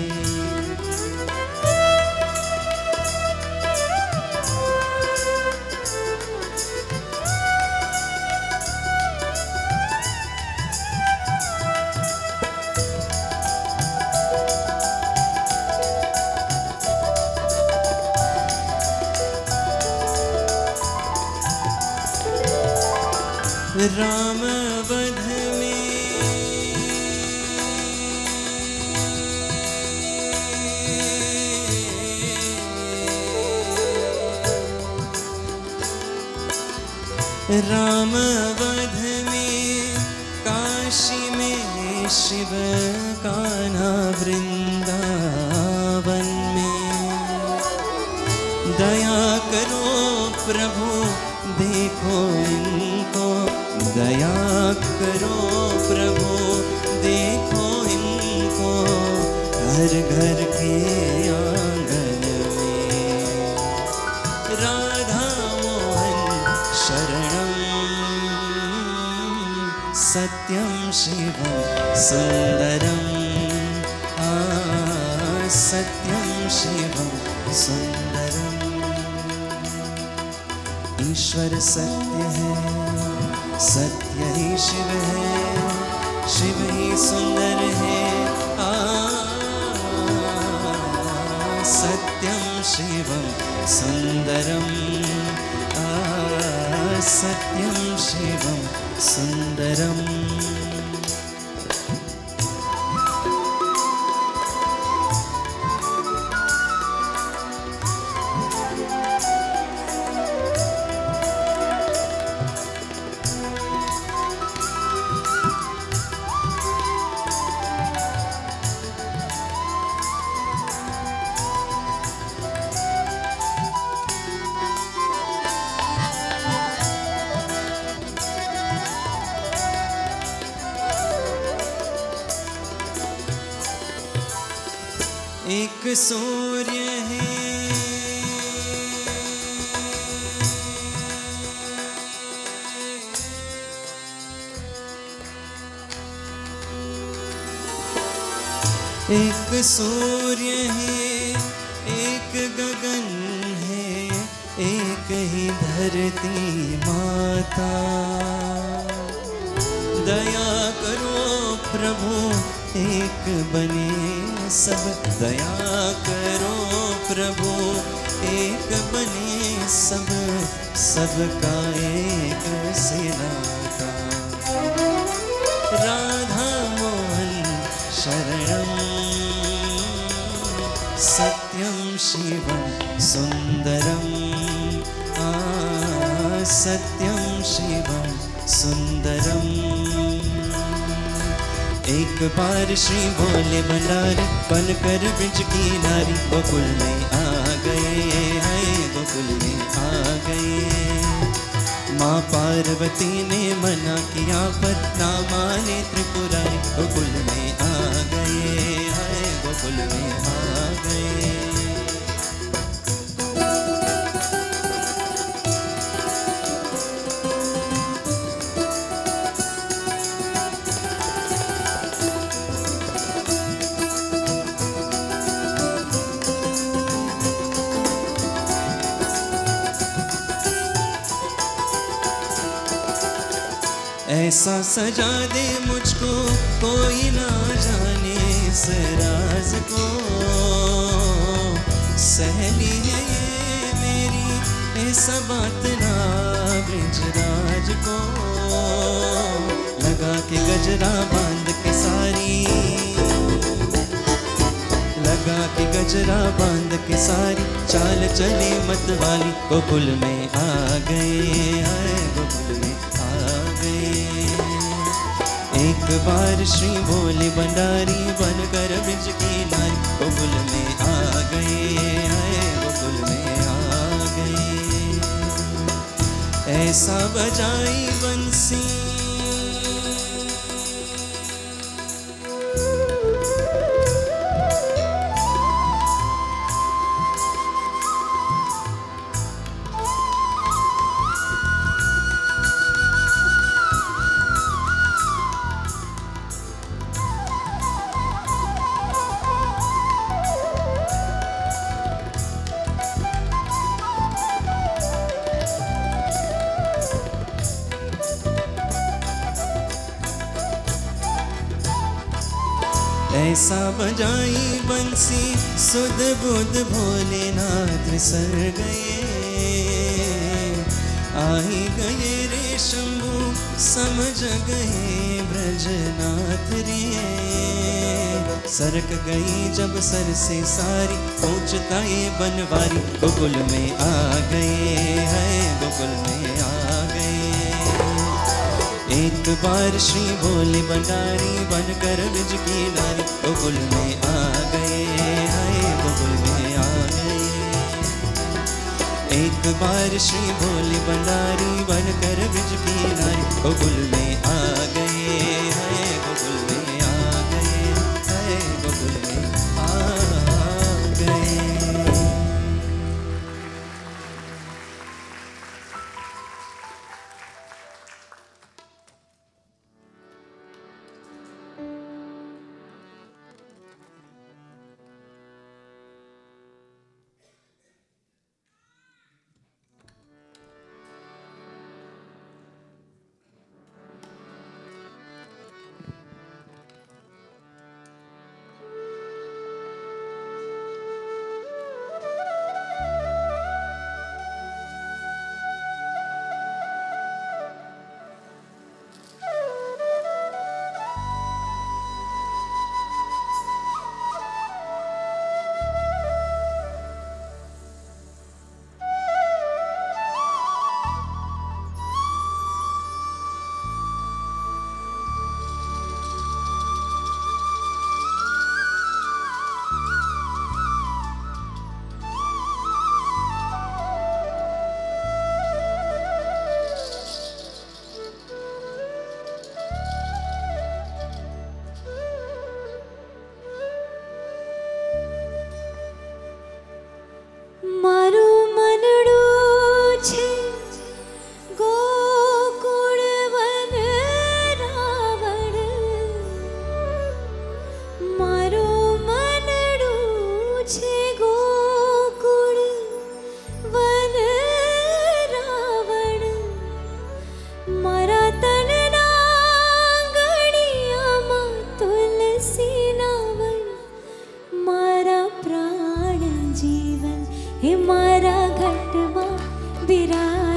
राम वध में राम वध में काशी में शिव कान्हा वृंदावन में। दया करो प्रभु देखो इनको दया करो प्रभु देखो इनको हर घर के आंगन में राधा मोहन शरणम सत्यम शिवम सुंदरम आ सत्यम शिवम सुंदरम। ईश्वर सत्य है सत्य ही शिव है शिव ही सुंदर है आ सत्यम शिवम सुंदरम आ सत्यम शिवम सुंदरम। एक सूर्य है एक सूर्य है एक गगन है एक ही धरती माता दया करो प्रभु एक बने सब दया करो प्रभु एक बने सब सबका एक से नाता राधा मोहन शरणम सत्यम शिवम सुंदरम आ सत्यम शिवम सुंदरम एक बार श्री भोले भंडारी बनकर ब्रज की नारी गोकुल में आ गए हैं गोकुल में आ गए माँ पार्वती ने मना किया पर ना माने त्रिपुरारी गोकुल में आ गए हैं गोकुल में आ गए ऐसा सजा दे मुझको कोई ना जाने इस राज को सहेली है ये मेरी ऐसा बात ना ब्रजराज को लगा के गजरा बांध के सारी लगा के गजरा बांध के सारी चाल चले मत वाली गोकुल में आ गए आए गोकुल में आ गए एक बार श्री भोले भंडारी बनकर ब्रज की नारी गोकुल में आ गए आए गोकुल में आ गए ऐसा बजाई बंसी ऐसा बजाई बंसी सुध बुध भोलेनाथ सर गए आई गए रे शंभु समझ गए ब्रजनाथ रे सरक गई जब सर से सारी पहुँचता ये बनवारी गोकुल में आ गए हैं गोकुल में आ गए एक बार श्री भोले भंडारी बनकर ब्रज की नारी गोकुल में आ गए आए गोकुल में आ गए एक बार श्री भोले भंडारी बनकर ब्रज की नारी गोकुल में आ गए आए गोकुल में आ गए आए गोकुल में आ गए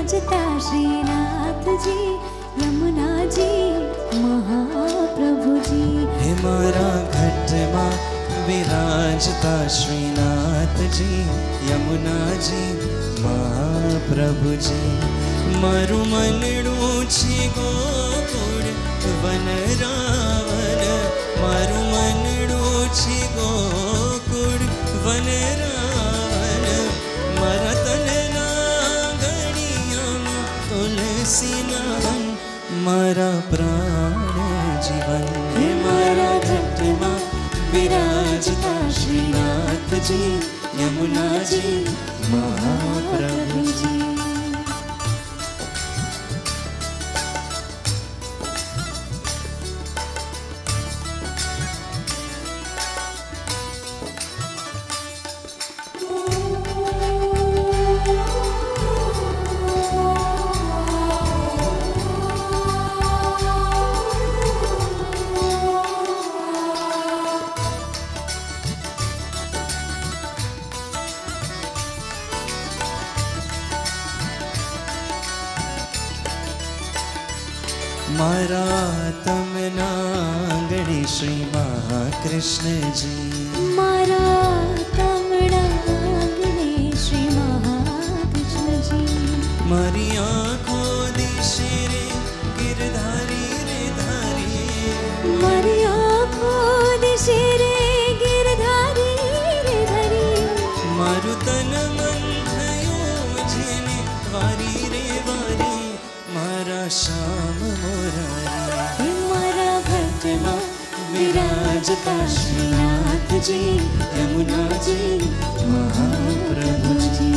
विराजता श्रीनाथ जी यमुना जी महाप्रभु जी। हे मारा घट मां विराजता श्रीनाथ जी यमुना जी महाप्रभु जी। मारू मनडू छी गोकुळ वन रावण, मारू मनडू छी गोकुळ वन रावण। मारा तन नागणियां तुलसी नाम, मारा प्राण जीवन। हे मारा घट मां विराजता श्रीनाथ जी यमुना जी महाप्रभु जी। मारा तमना गणी श्री महाकृष्ण जी। मारा तमना गणी श्री महाकृष्ण जी। मारी आँखों दिशे रे गिरधारी रे धारी, मारी आँखों दिशे रे गिरधारी रे धारी। मारू तन मन थयो जेने वारी रे वारी, मारा श्याम मुरारी। मारा भक्त मां विराजता श्रीनाथ जी यमुना जी महाप्रभु जी।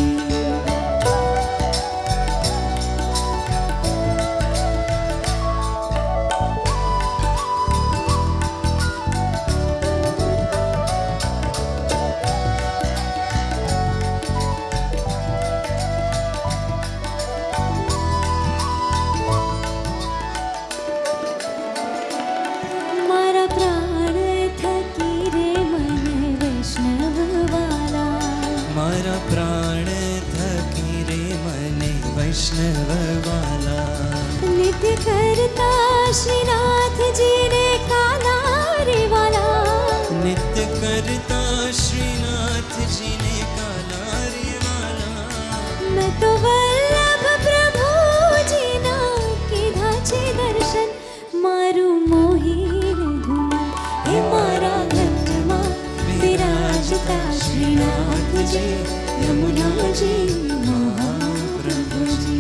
प्राण थकी रे मने वैष्णव वाला। नित्य करता श्रीनाथ जी रे काला रे वाला। नित्य करता श्रीनाथ जी ने काला रे वाला। मैं तो वल्लभ प्रभु जी ना कीधा छे दर्शन, मारू मोही धुन। हे मारा घट मां विराजता श्रीनाथ जी यमुना जी महाप्रभु जी।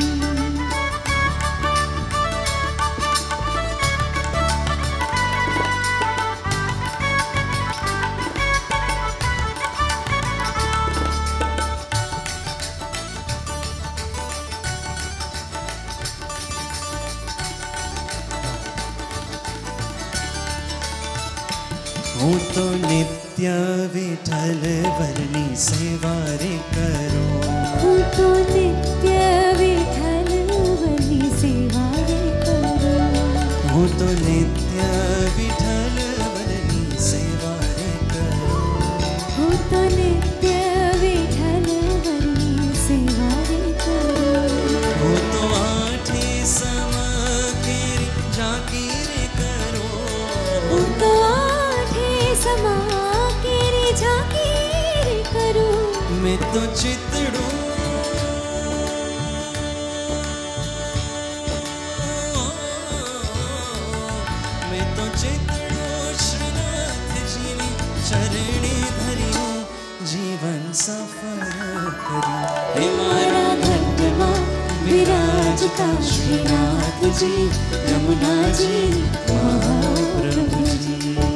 हूँ तो नित्य विठल वरनी सेवा रे करो। हूँ तो नित्य विठल वरनी सेवा रे करो। हूँ तो नित्य विठल वरनी सेवा रे करो। हूँ तो नित्य विठल वरनी सेवा रे करो। हूँ तो आठे सम केरी झांकी रे करो। हूँ तो समा केरी झांकी रे करूं। मैं तो चितड़ू मैं तो चितड़ू श्रीनाथ जी ने चरणे धरियो जीवन सफल करियो। हे मारा घट मां विराजता श्रीनाथ जी यमुना जी महाप्रभु जी।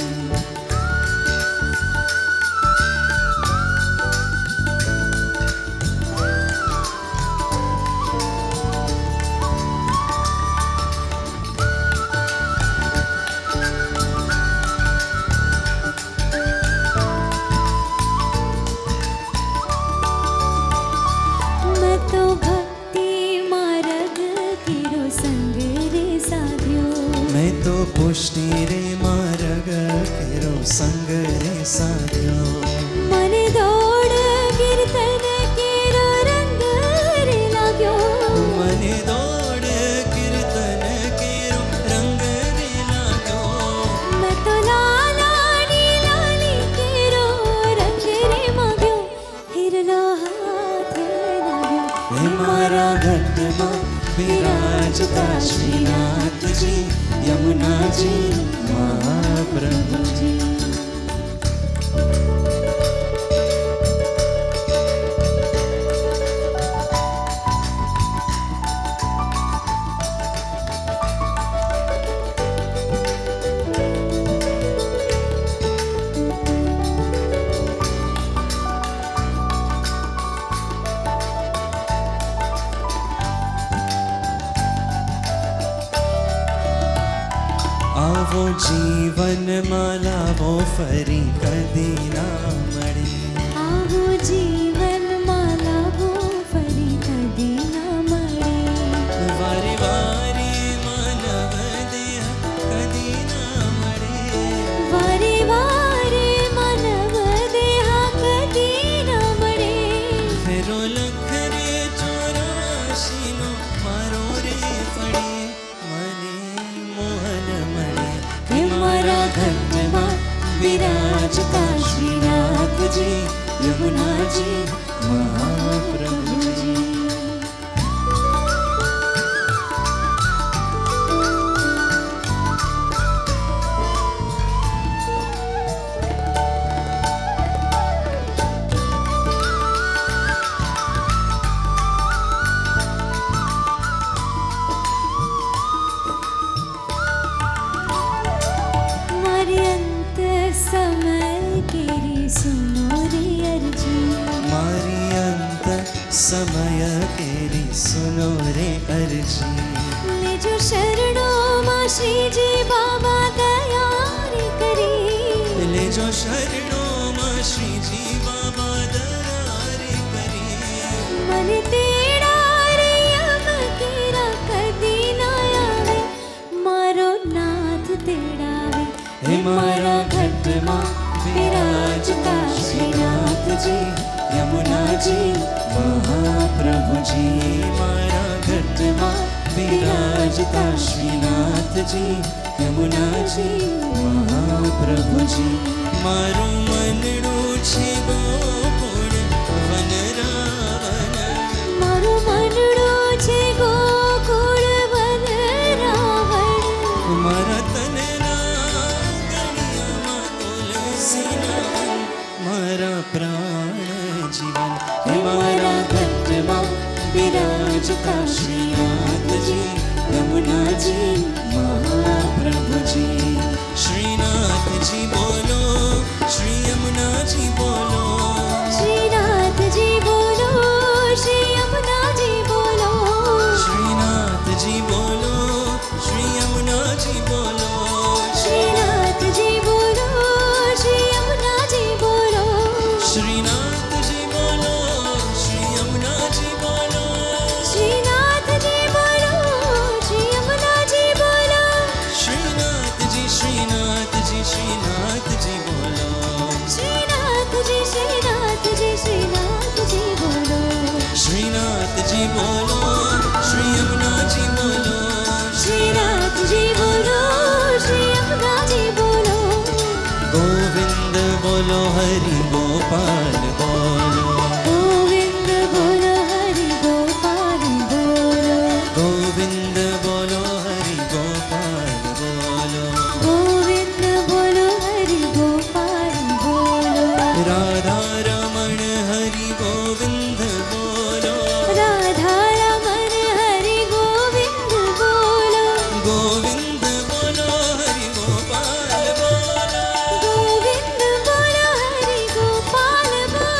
पुष्टि रे मार्ग केरो संग रे साध्यो। मन दौड़ कीर्तन केरो रंग रे लाग्यो। मन विराजता श्रीनाथ जी यमुना जी महाप्रभु जी। आवो जीवन माला वो फरी कदी ना मळे। आवो जीवन माला वो फरी कदी ना मळे। वारे वारे मानव देह कदी ना मळे। वारे वारे मानव देह कदी ना मळे। फेरो लख रे चौराशी नो मारो रे फळे मने मोहन मळे। मारा घट में विराजता श्रीनाथ जी यमुना जी महाप्रभु जी। समय तेरी सुनो रे अर्जी। ले जो शरणों माँ श्री जी बाबा दयारी करी। ले जो शरणों माँ श्री जी बाबा दयारी करी। मन तेरा रे यम केरा कदी ना आवे। मारो नाथ तेरा वे हे मारा घट माँ विराजता श्रीनाथ जी यमुना जी महाप्रभु जी। मारा घट माँ विराजता श्रीनाथ जी यमुना जी महाप्रभु जी। मारू मनडू छे गोकुल वन रावण। मारू मनडू छे गोकुल वन रावण। मारा तन गणिया माँ तुलसी नावन। मारा प्राण जीवन हे मारा घट माँ विराजता श्रीनाथ जी यमुना जी महाप्रभु जी। श्रीनाथ जी बोलो श्री यमुना जी बोलो। श्रीनाथ जी बोलो श्री यमुना जी बोलो। श्रीनाथ जी बोलो श्री यमुना जी बोलो। श्रीनाथ जी बोलो श्री यमुना जी बोलो। श्रीनाथ जी बोलो श्री यमुना जी बोलो। श्रीनाथ जी बोलो श्री यमुना जी बोलो। श्रीनाथ जी श्रीनाथ जी श्रीनाथ जी बोलो। श्रीनाथ जी श्रीनाथ जी श्रीनाथ जी बोलो। श्रीनाथ जी बोलो श्री यमुना जी बोलो। श्रीनाथ जी बोलो श्री यमुना जी बोलो। गोविंद बोलो हरि गोपाल बोलो। गोविंद बोलो हरि गोपाल बोलो। गोविंद बोलो हरि गोपाल बोलो। गोविंद बोलो हरि गोपाल बोलो। राधा रमण हरि गोविंद बोलो। राधा रमण हरि गोविंद बोलो। गोविंद बोलो हरि गोपाल बोलो। गोविंद बोलो हरि गोपाल बोलो।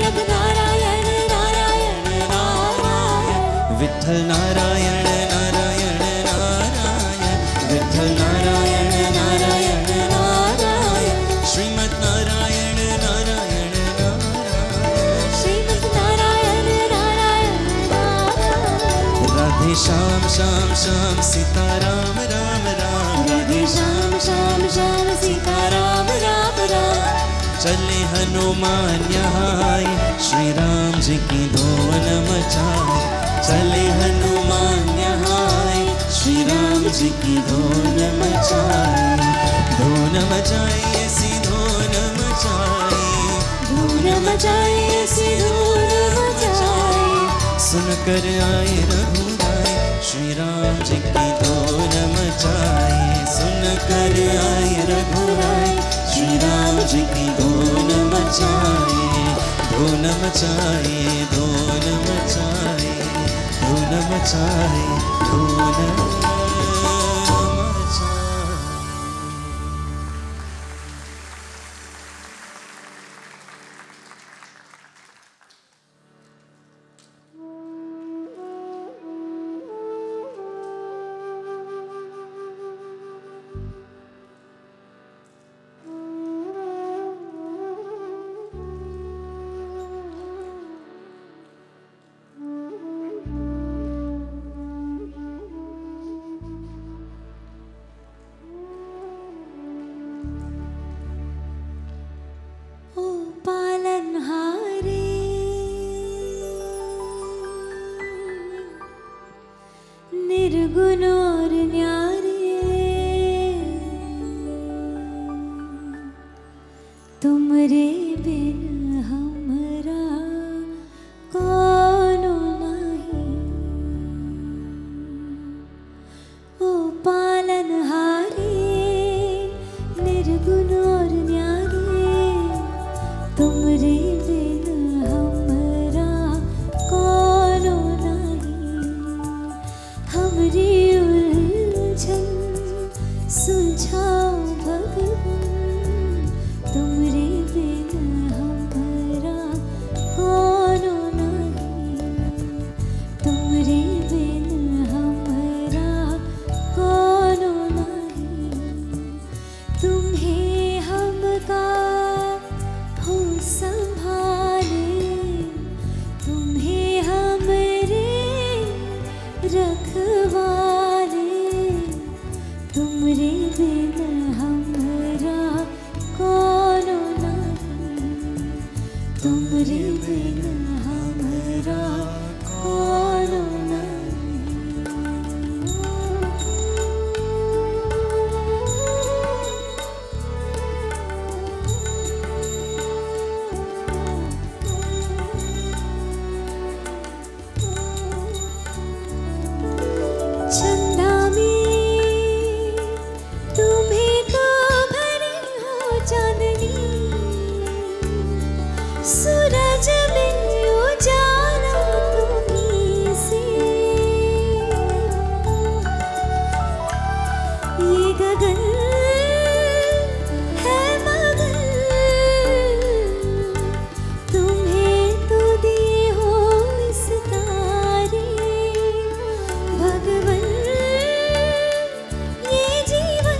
श्रीमद् नारायण नारायण नारायण विठ्ठल नारायण नारायण नारायण विठ्ठल नारायण नारायण नारायण श्रीमद् नारायण नारायण नारायण श्रीमद् नारायण नारायण नारायण राधे श्याम श्याम श्याम सीताराम राम राम राधे श्याम श्याम श्याम सीताराम राम राम चले हनुमान यहाँ आए श्री राम जी की धून मचाए चले हनुमान यहाँ आए श्री राम जी की धून मचाए धून मचाए ऐसी धून मचाए धून मचाए ऐसी धून मचाए सुन कर आए रघुराय श्री राम जी की धून मचाए सुन कर आए रघुराय श्री राम जी की धून मचाए धून मचाए धून मचाए धून मचाए धून मचाए निर्गुण और न्यारे तुमरे बिन हमरा कौन नहीं ओ पालनहारे निर्गुण और न्यारे तुमरे बिन हमरा कौन हमरी उलझन सुलझाओ भगवान तुमरे बिन हमरा कौन नहीं तुमरे बिन हमरा कौन नहीं तुम्हें हमका हो संभाले तुम्हें हमरे रखवाले तुमरे बिन हमरा कौन नहीं तुमरे बिन हमरा कौन चंदा में तुम्हें तो भरे हो चांदनी सूरज में उजाला तुम्हीं से ये गगन है मगन तुम्हें तो दिए हो इस तारे भगवन ये जीवन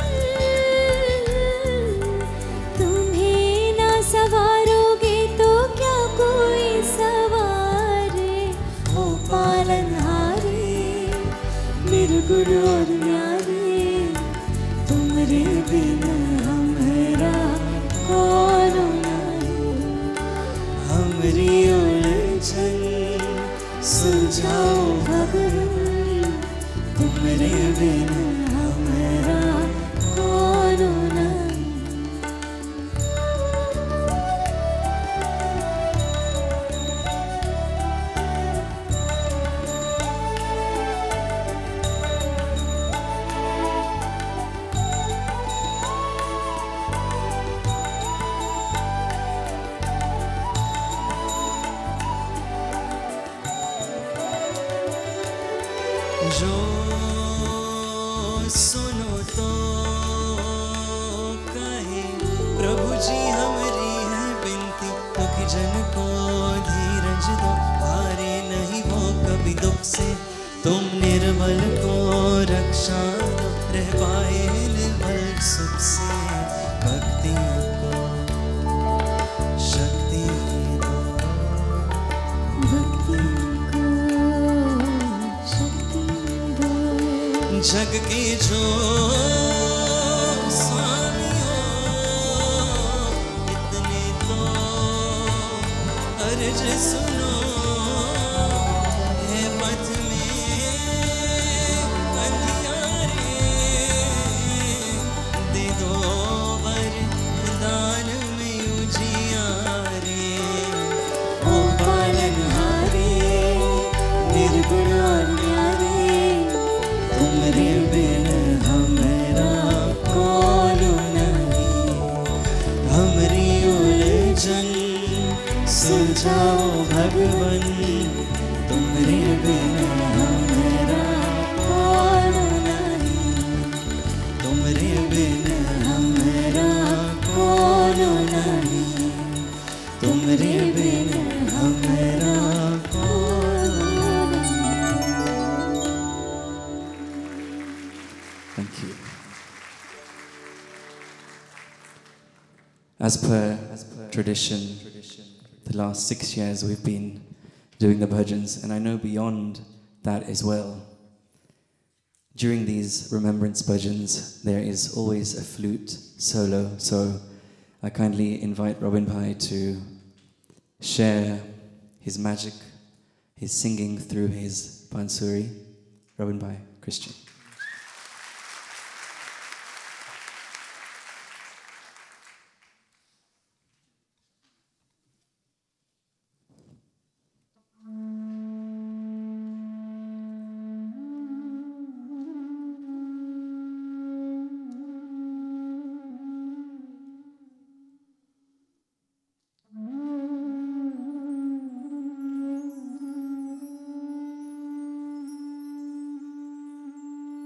तुम्हें ना सवारोगे तो क्या कोई सवारे हो पालनहारे निर्गुण और न्यारे तुमरे बिन हमरा कौन नहीं हमरी उलझन सुलझाओ भगवन तुमरे बिन हमरा कौन नहीं जो सुनो तो कहे प्रभु जी हमारी है बिनती दुख जन को तुम निर्बल को रक्षा दो, रह पाए निर्बल सुख से, भक्ति को शक्ति दो, भक्ति को शक्ति दो। जग की जो स्वामी हो, इतने तो अर्ज सुनो, है पथ में अंधियारे, दे दो वरदान में उजियारे। ओ पालनहारे निर्गुण और न्यारे, तुमरे बिन हमरा कोलू नहीं, हमरी उलझन सुलझाओ भगवन, तुमरे बिन हमरा कोलू नहीं, तुमरे बिन हमरा कोलू नहीं, तुमरे बिन हमरा कोलू नहीं। Thank you. As per, as per tradition, the last six years we've been doing the bhajans, and I know beyond that as well. During these remembrance bhajans, there is always a flute solo, so I kindly invite Robin Bhai to share his magic, his singing through his bansuri. Robin Bhai, Christian. Thank you.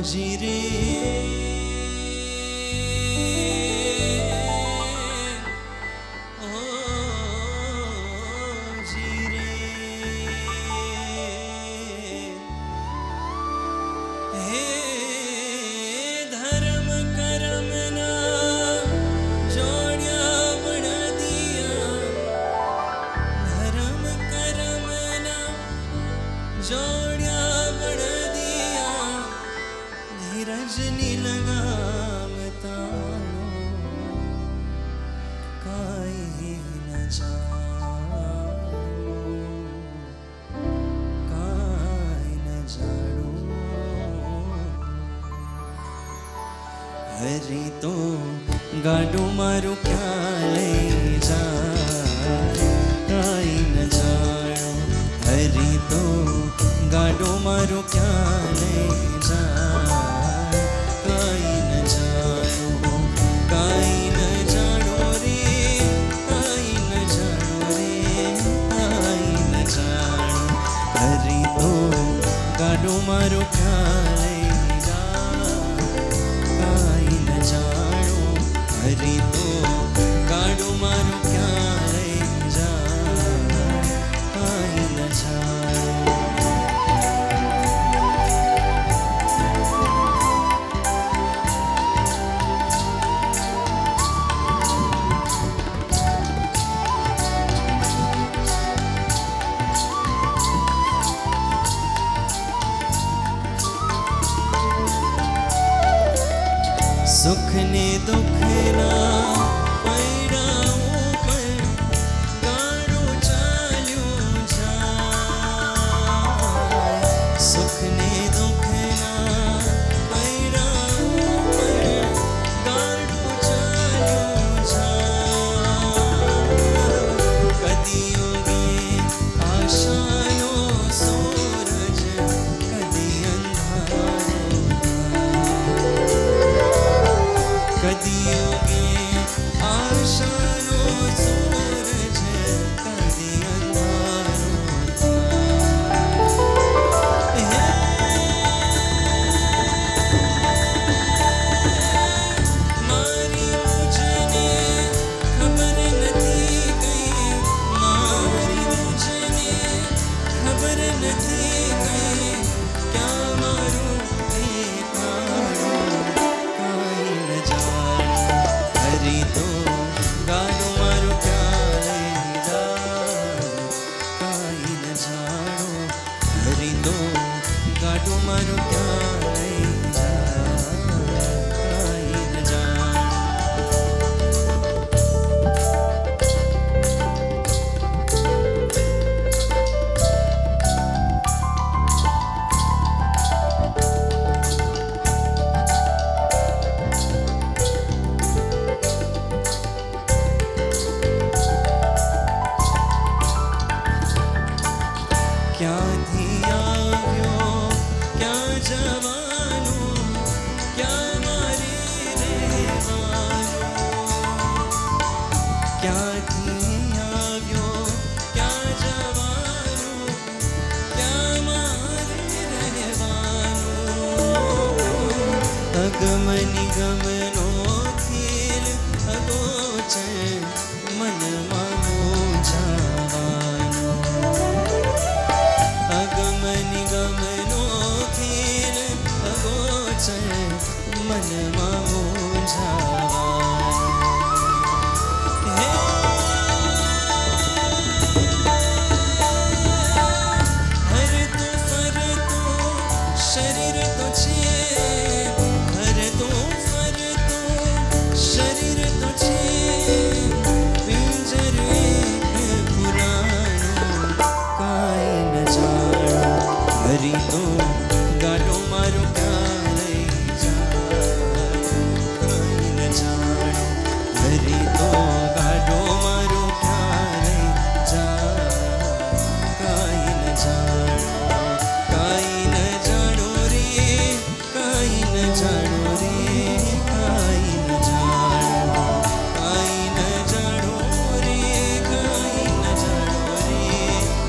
जी रे ओ जी रे हे धर्म करम ना जोड़िया बना दिया धर्म करम ना जोड़िया बना दिया धीरज नी लगाम तारो काई न जानो काई न जानो हरी तो गाडू मारू क्या ले जा काई न जानो हरी तो गाडू मारू क्या ले जा काई न जानो काई न जानो रे काई न जानो रे काई न जानो हरी तो गाडू मारू क्या ले जा काई न जानो हरी तो गाडू मारू क्या ले जा काई न जानो सुख ने दुख ना पैरा ऊपर गाड़ो चाल्यो जाए सुख ने दुख ना पैरा ऊपर गाड़ो चाल्यो जाए कदियों गे आशानो सूरज कदी अंधारो कदियों गे आशानो सूरज कदी अंधारो मारी मुझने खबर नथी गई मारी मुझने खबर नथी गई क्या मारू ए पाड़ो काई न जानो हरी तो गानो मारू क्या ले जा काई न जानो हरी तो गाडो मारू क्या ले जा काई न जानो क्या थी આવ્યો क्या જવાનો क्या મારી રહેવાનો क्या थी આવ્યો क्या જવાનો क्या મારી રહેવાનો અગમની ગમનો ખીલ અગોચર મનમાં મૂંઝાવાનો અગમની ગમનો ખીલ અગોચર મનમાં મૂંઝાવાનો હે હરતો ફરતો શરીર તો છે હરતો ફરતો શરીર તો છે પિંજર એક પુરાણો કાઈ ન જાણો હરી તો ગાડો મારો क्या ले जा काई न जानो हरी तो गाडो मारो क्या ले जा काई न जानो काई न जानो रे काई न जानो रे काई न जानो काई न जानो रे काई न जानो रे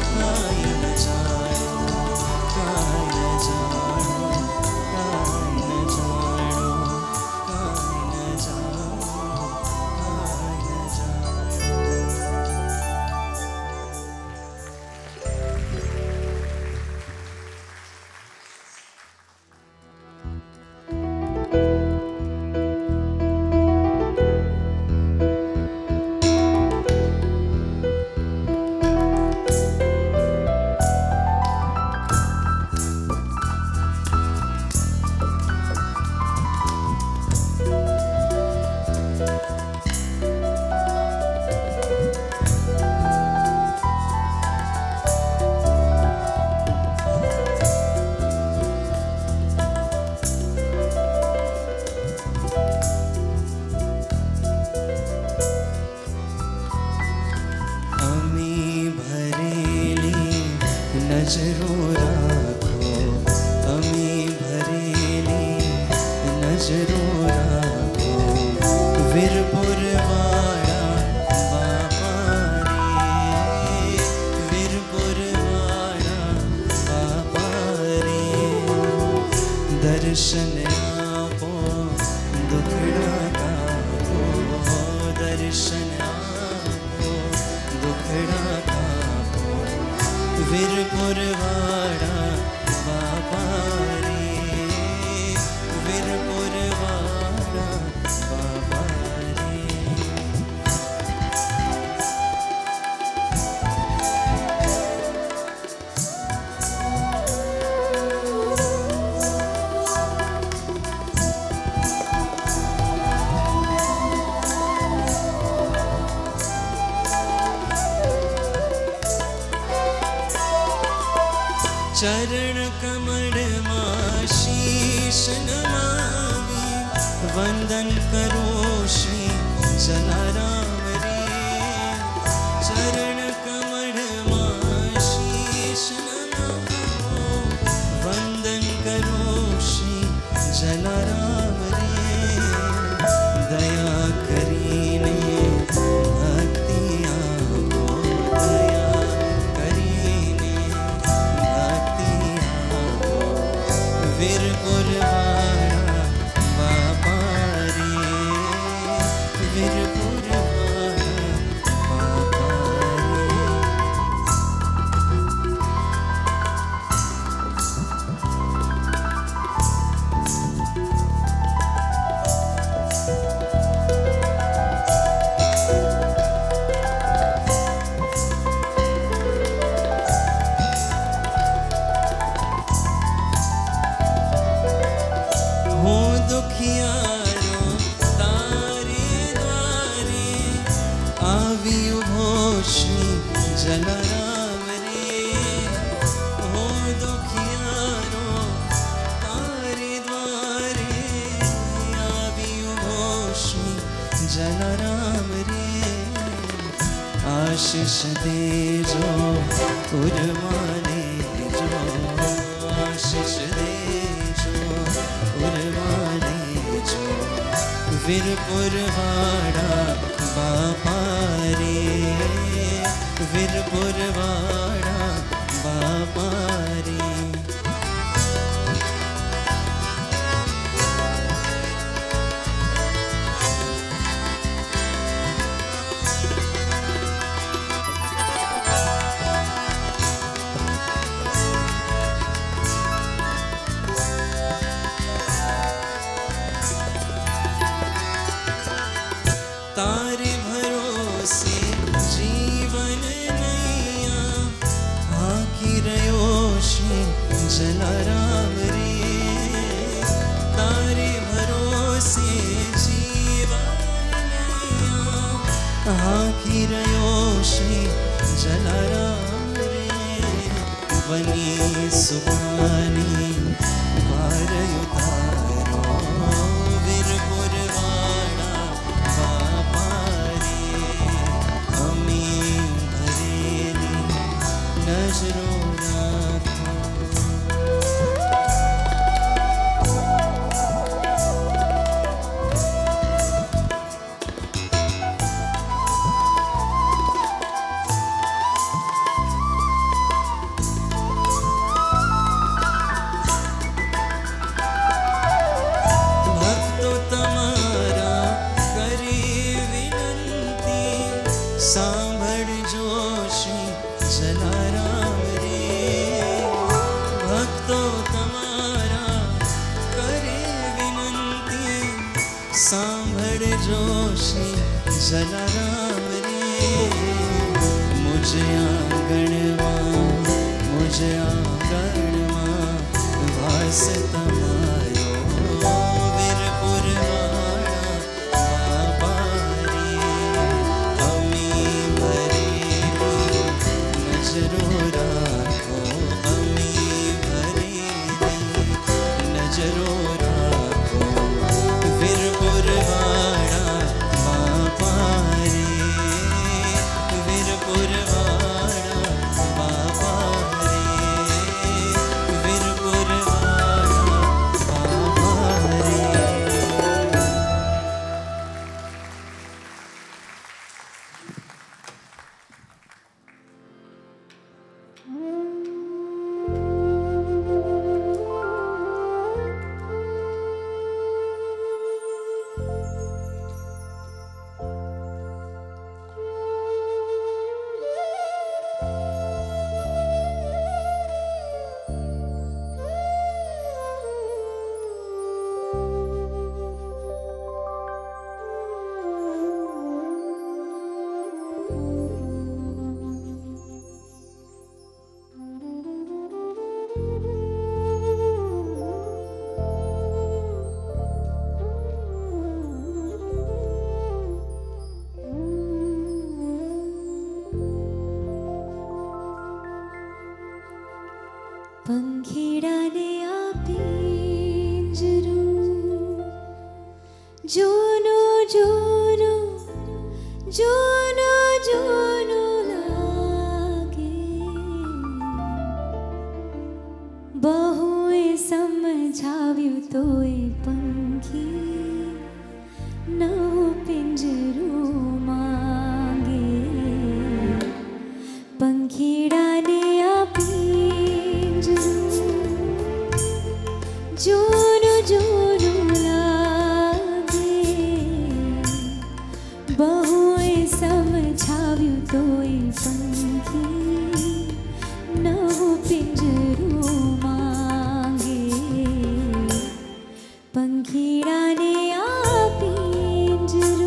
काई न जानो काई न जानो काई न नजरो राखो अमी भरेली नजरो राखो वीरपुर वाड़ा बाबा रे वीरपुर वाड़ा बाबा रे दर्शन आपो दुखड़ा कापो दर्शन आपो दुखड़ा कापो वीरपुर वाड़ा बाबा रे वीरपुर वाड़ा बाबा रे चरण कमल मां शीश नमावि वंदन करो श्री जलाराम रे चरण कमल मां शीश नमावो वंदन करो श्री जलाराम रे दया करीने भक्ति आपो दया करीने वीरपुर वाड़ा बाबा रे वीरपुर वाड़ा बाबा रे हो दुखियारो तारे द्वारे आवी उभो श्री जलाराम रे हो दुखियारो तारे द्वारे आवी उभो श्री जलाराम रे आशीष देजो उर्माने जो आशीष देजो उर्माने जो वीरपुर वाड़ा बाबा रे वीरपुर वाड़ा बाबा रे तारे भरोसे जीवन नैया हाकी रयो श्री जलाराम रे तारे भरोसे जीवन नैया हाकी रयो श्री जलाराम रे बनी सुबानी भार उतारो वीरपुर वाड़ा बाबा रे अमी भरेली नजरो राखो भक्तो तमारा करे विनंती सांभळजो श्री जलाराम रे भक्तो तमारा करे विनंती सांभळजो श्री जलाराम रे मुझे आंगणवा मुझे आंगणवा वास तमायो वीरपुर वाड़ा बाबा रे अमी भरेली नजरो राखो अमी भरेली नजरो राखो वीरपुर वाड़ा बाबा रे वीरपुर वाड़ा बाबा रे जूनो जूनो लागे बहुए समझाव्યું તોય પંખી નવું પિંજરું માંગે પંખીડાને આ પિંજરું જૂનું જૂનું લાગે बहुए समझाव्યું તોય પંખી નવું પિંજરું માંગે પંખીડાને આ પિંજરું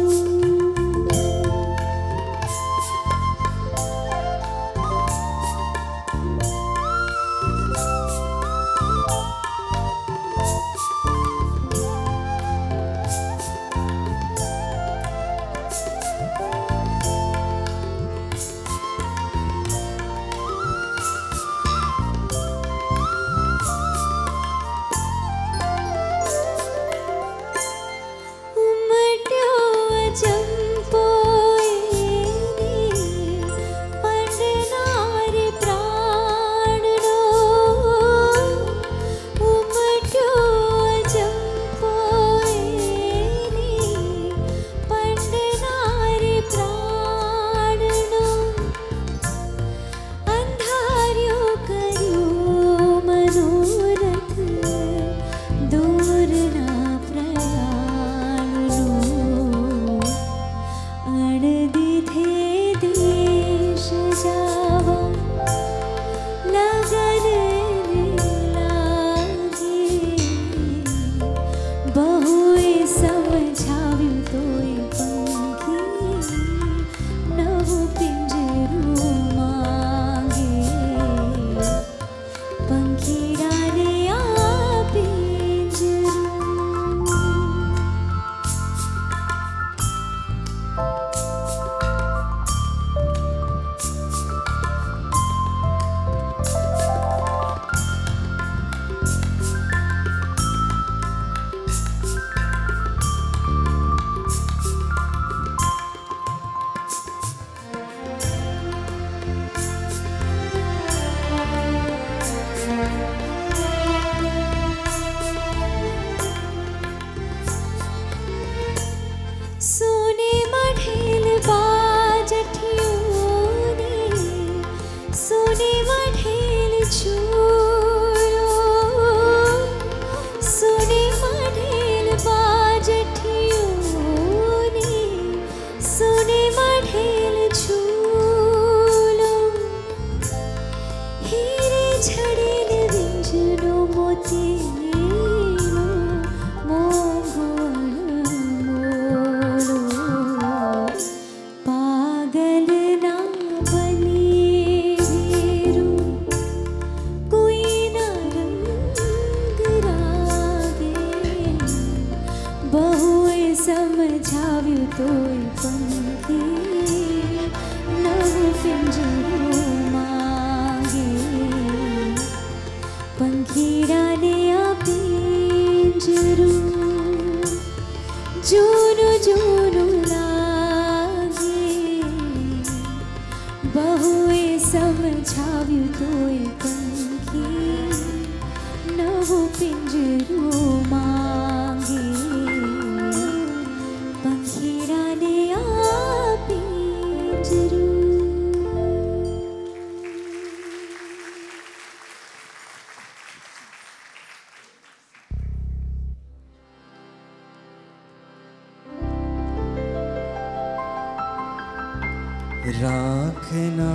રાખના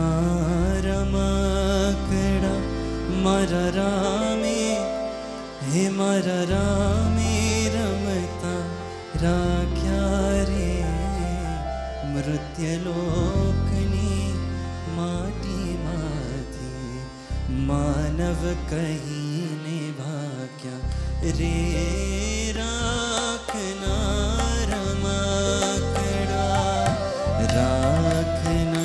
રમકડા મારા રામે હે મારા રામે રમતા રાખ્યા રે મૃત્યુલોકની માટીમાંથી માનવ કહીને ભાગ્યા રે રાખના રમકડા રાખના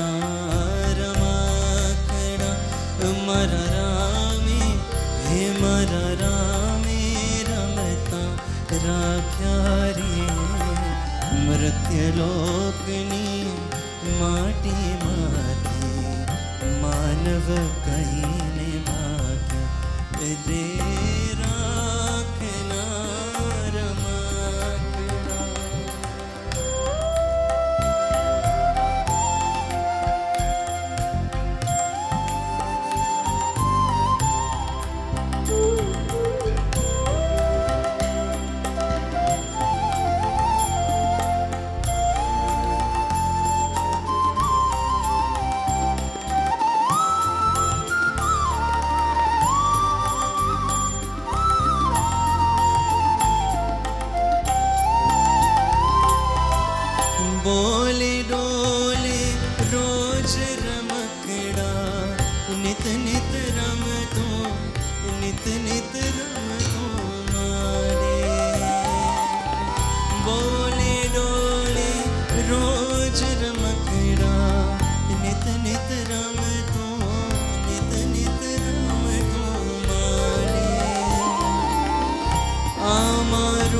રમકડા મારા રામે હે મારા રામે રમતા રાખ્યા રે મૃત્યુલોકની मानव कहीं ने भाग्य रे राखना रमकड़ा। बोले डोले रोज रमकड़ा नित नित रम तो नित नित रम तो मारे। बोले डोले रोज रमकड़ा नित नित रम तो नित नित रम तो मारे। आमारू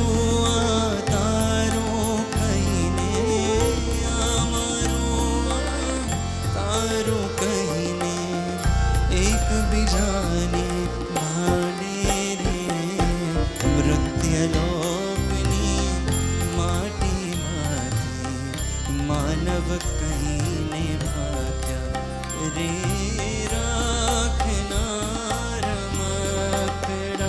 बिजाने भाने रे मृत्यलोकनी माटी माथी मानव कहीं ने भाग्या रे राखना रमकड़ा।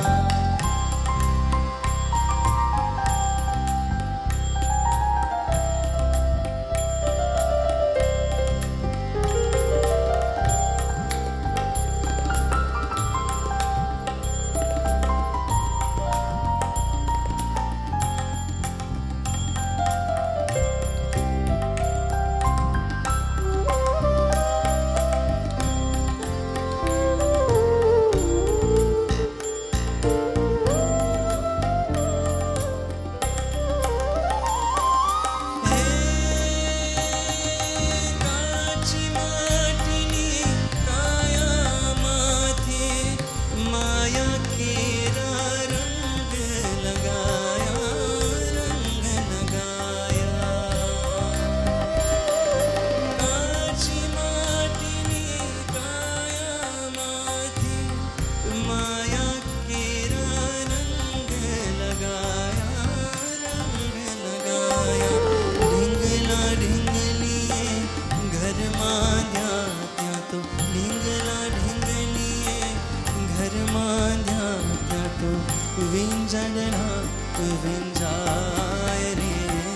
विंजड़ना विंजाय रे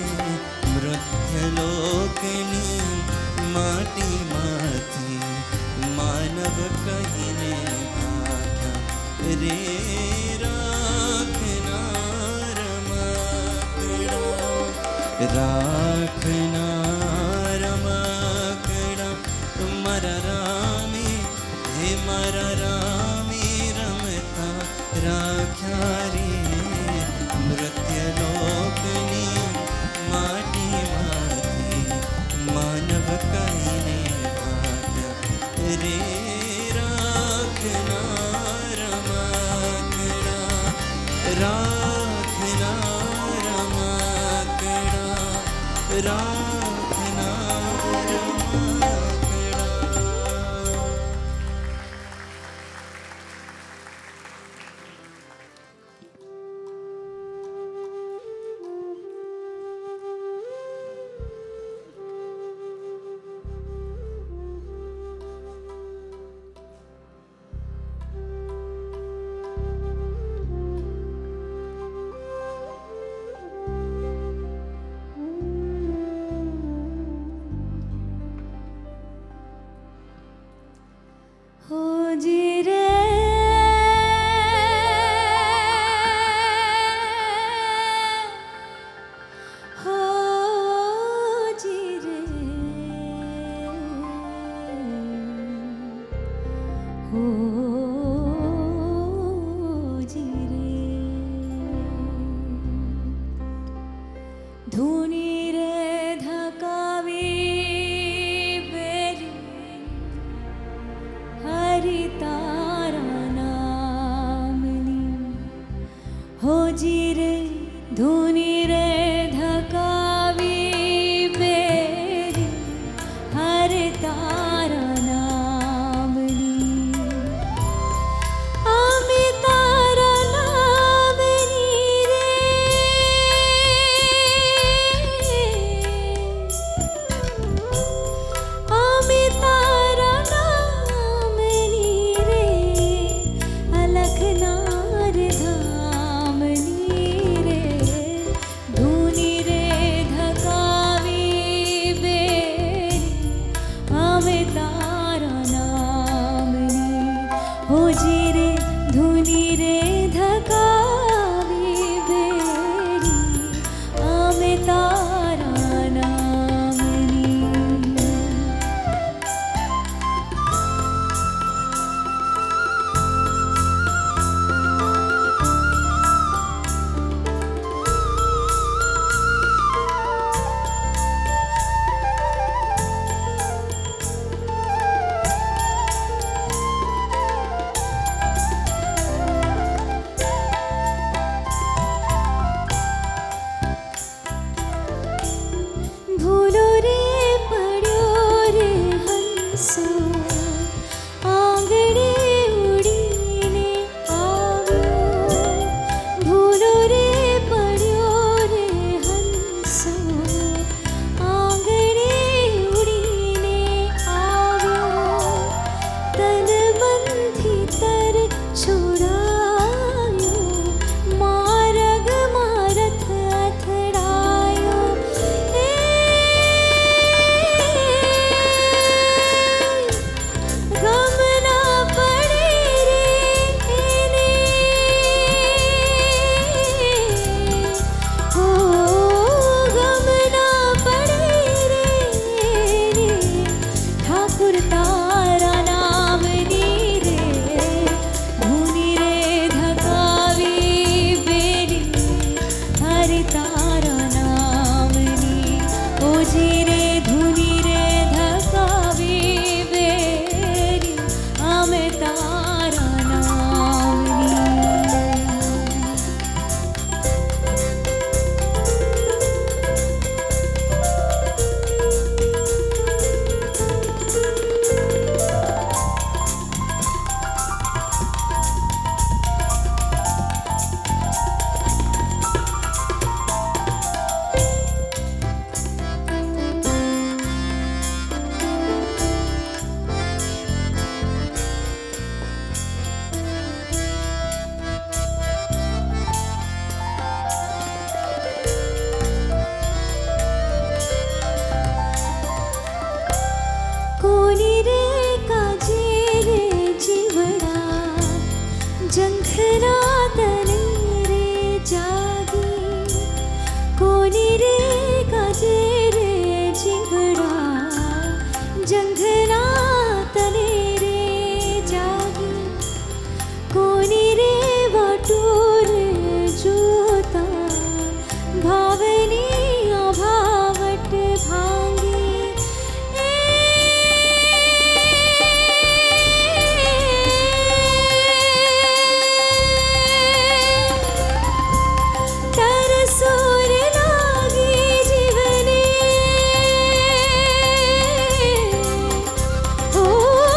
मृत्यलोकनी माटी माथी मानव कहीं ने भाग्या रे राखना रमकड़ा। राखना रमकड़ा मरा रामी हे मरा रामी रमता राख्या रे मृत्यलोकनी माटी माथी मानव कहीं ने भाग्या रे राखना रमकड़ा। राखना रमकड़ा लखना तले रे जागी कोनी रे काजे रे जीवड़ा जंघना तले रे जागी कोनी रे वाटूर जोता भावनी अभावट भांगी तरसोर लागी जीवने ओ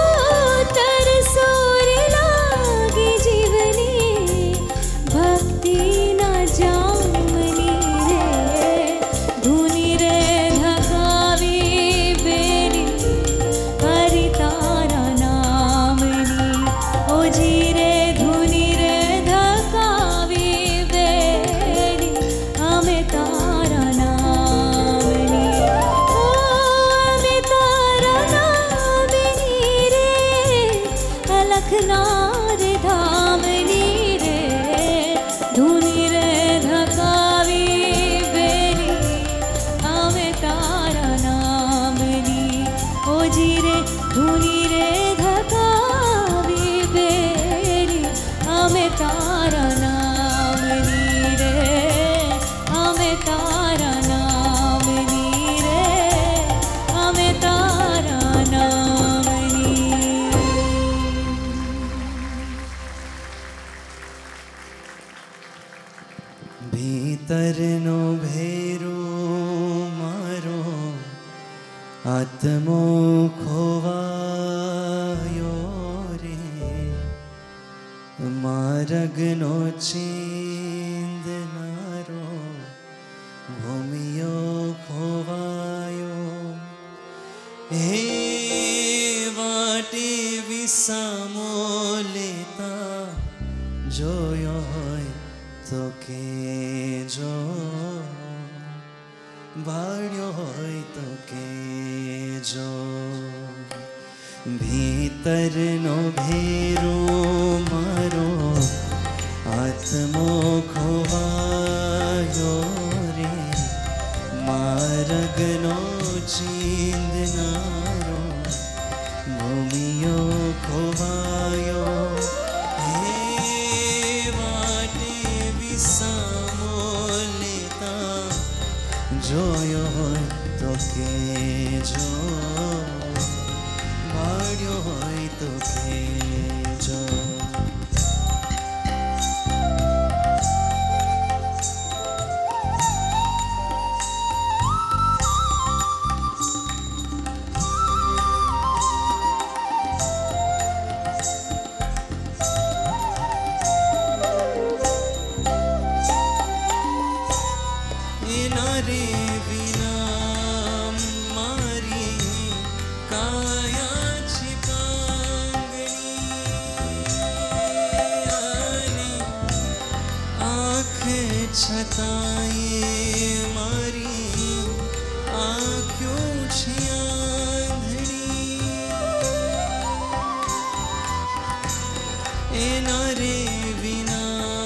तरसोर लागी जीवने भक्ति न जामनी रे धुनी रे धकावी बेरी हरि तारा नामनी ओ जी रे धुनी रे धकावी बेरी हमें तारा नामनी ओ हमें तारा नामनी रे अलखना रे धामनी रे धुनी रे धकावी बेरी हमें तारा नामनी ओ जी रे धुनी रे धकावी बेरी हमें तारा नामनी रे हमें तारा नामनी रे हमें तारा नामनी भीतर नो भेरो मारो आत्मो खोवायो रे मार्गनो चींदनारो भूमियो खोवायो हे वाटे विसामो लेता जोयो होय तो के जो भाड़्यो होय तो के जो भीतर नो भेरो मारो आत्मो खोवायो रे मार्गनो चींदनारो भूमियो खोवायो हे वाटे विसामो लेता जोयो होय तो के जो भाड़्यो होय तो के जो नारे विना मारी काया छिपांगनी आने आँख छताए मारी आँखों छियांधनी ए नारे विना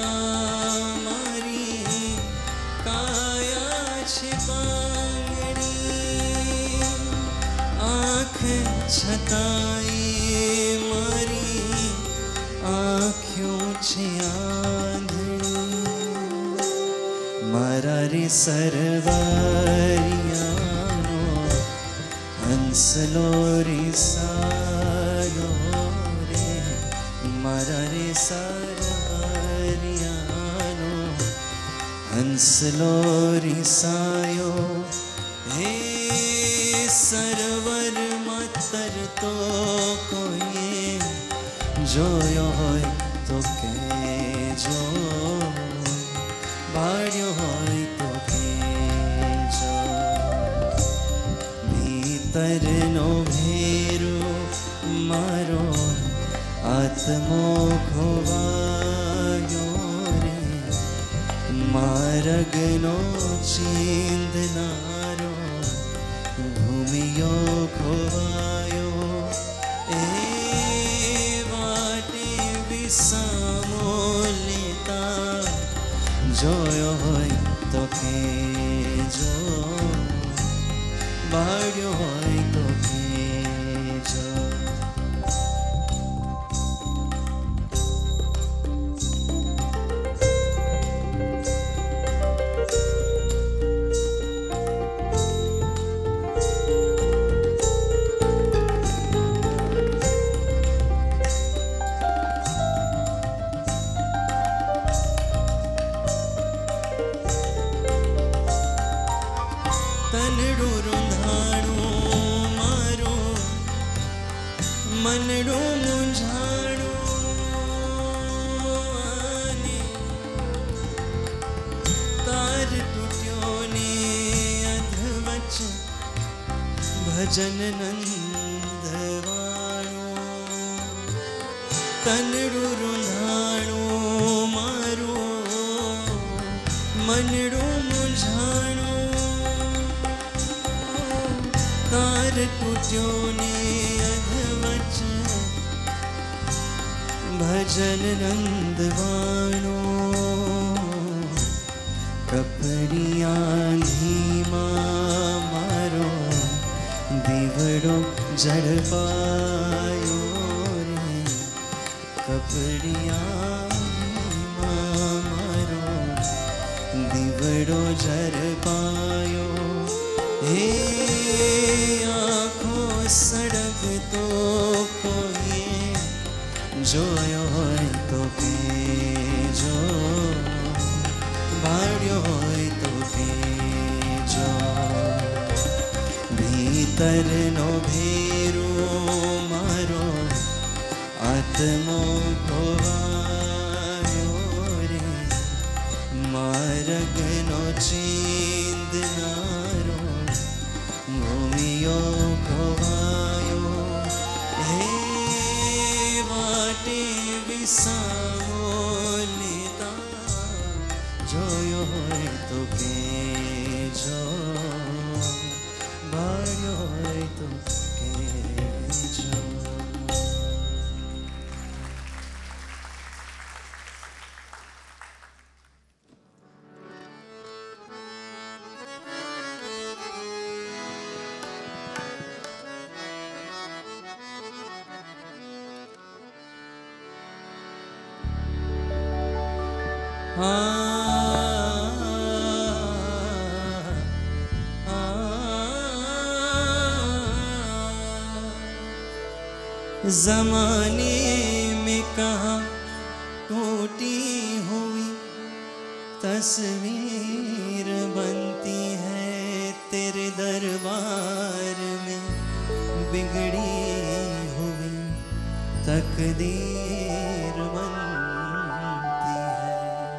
मारी काया छिपांगनी आँख छताई मारी आँखों छियांधनी मारा रे सरवरियानो हंसलो रे सायो रे मारा रे सरवरियानो हंसलो रे सायो हे सरवर मतर तो कोई जोयो होय तो के जो भाड़्यो होय तो के जो भीतर नो भेरो मारो आत्मो खोवायो रे मार्गनो चींदनारो भूमियो खोवायो ए वाटे विसामो भाड्यो होय तो भेजो। तनडो रुंधाणो मारो मनडो मुंझाणो ने तार टूट्यो ने अधवच भजन नंदवाणो। तनडो रुंधाणो मारो मनडो मुंझाणो तार टूट्यो ने अधवच भजन नंदवाणो। कपड़िया धीमा मारो दीवड़ो झड़पायो रे। कपड़िया धीमा मारो दीवड़ो झड़पायो। हे आँखों सड़क तो कोई जोयो होय तो भेजो। भाड्यो होय तो भेजो। भीतर नो भेरो मारो आत्मो खोवायो रे। मार्ग नो चींदनारो घूमियो खोवायो। हे वाटे विसावो लेता जोयो होय तो भेजो। भाड्यो होय तो भेजो। ज़माने में कहाँ टूटी हुई तस्वीर बनती है तेरे दरबार में। बिगड़ी हुई तकदीर बनती है।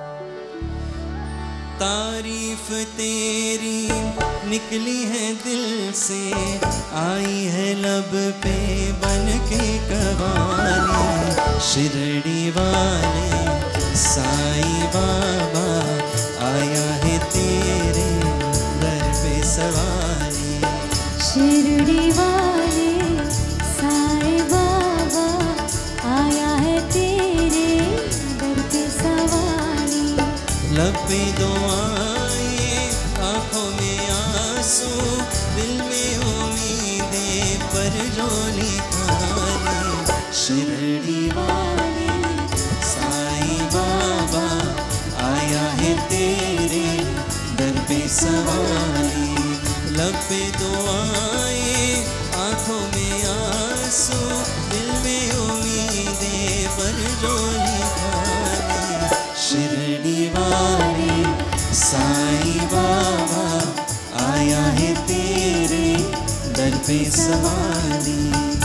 तारीफ तेरी निकली है दिल से आई है लब पे बन के कवाली। शिरडी वाले साईं बाबा आया है तेरे दर पे सवारी। शिरडी वाले साईं बाबा आया है तेरे दर पे सवारी। लब पे दुआएं आँखों में आंसू दिल में उम्मीदें पर रोली खाली। शिरडी वाले साईं बाबा आया है तेरे दर पे सवारी। लब पे दुआएं आँखों में आंसू दिल में उम्मीदें पर रोली खाली। शिरडी वाले साईं बाबा आया है तेरे दर पे सवारी।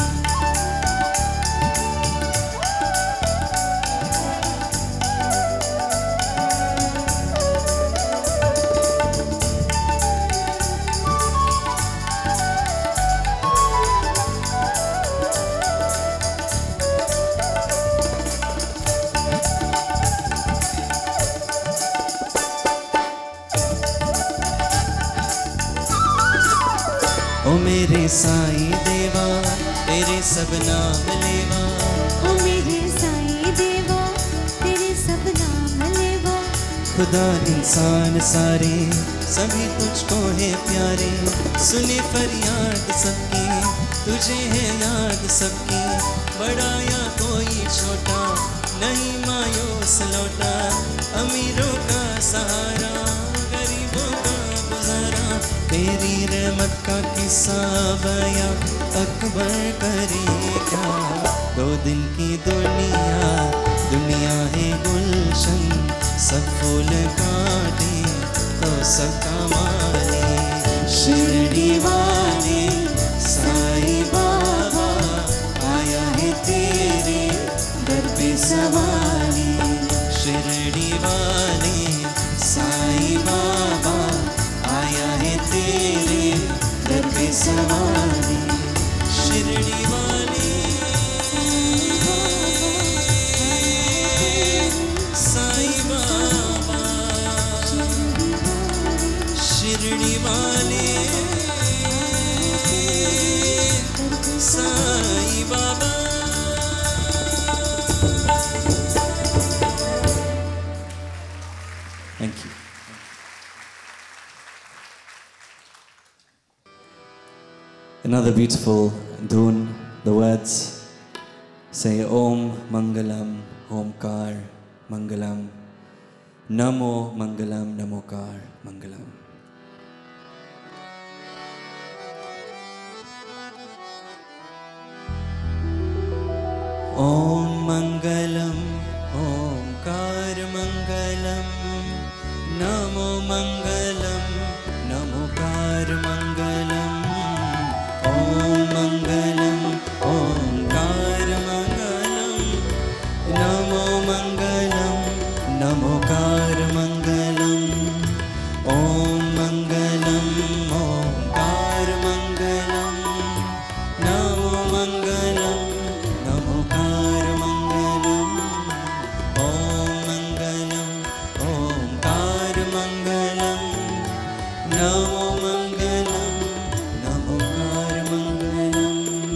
ओ मेरे साईं देवा तेरे सब नाम लेवा। ओ मेरे साईं देवा तेरे सब नाम लेवा। खुदा इंसान सारे सभी तुझको है प्यारे। सुने फरियाद सबकी तुझे है याद सबकी, बड़ा या कोई छोटा नहीं मायूस लौटा। अमीरों का सहारा गरीबों का गुजारा, तेरी रहमत का किस्सा बयां अकबर करेगा। दो दिन की दुनिया दुनिया है गुलशन, सब फूल काटे तो सबका माले। शिरडी वाले साईं बाबा आया है तेरे दर पे सवारी। शिरडी वाले साईं बाबा आया है तेरे दर पे सवारी। शिरडी वाले साईं बाबा, शिरडी वाले Sai Baba. Thank you. Another beautiful dhun, the words say Om Mangalam, Omkar Mangalam, Namo Mangalam, Namokar Mangalam. Om Mangalam, Omkar Mangalam, Namo Mangalam, Namokar Mangalam. Om Mangalam, Omkar Mangalam, Namo Mangalam, Namokar Mangalam. Om Mangalam, Omkar Mangalam, Namo Mangalam, Namokar Mangalam. Om Mangalam, Omkar Mangalam, Namo Mangalam, Namokar Mangalam.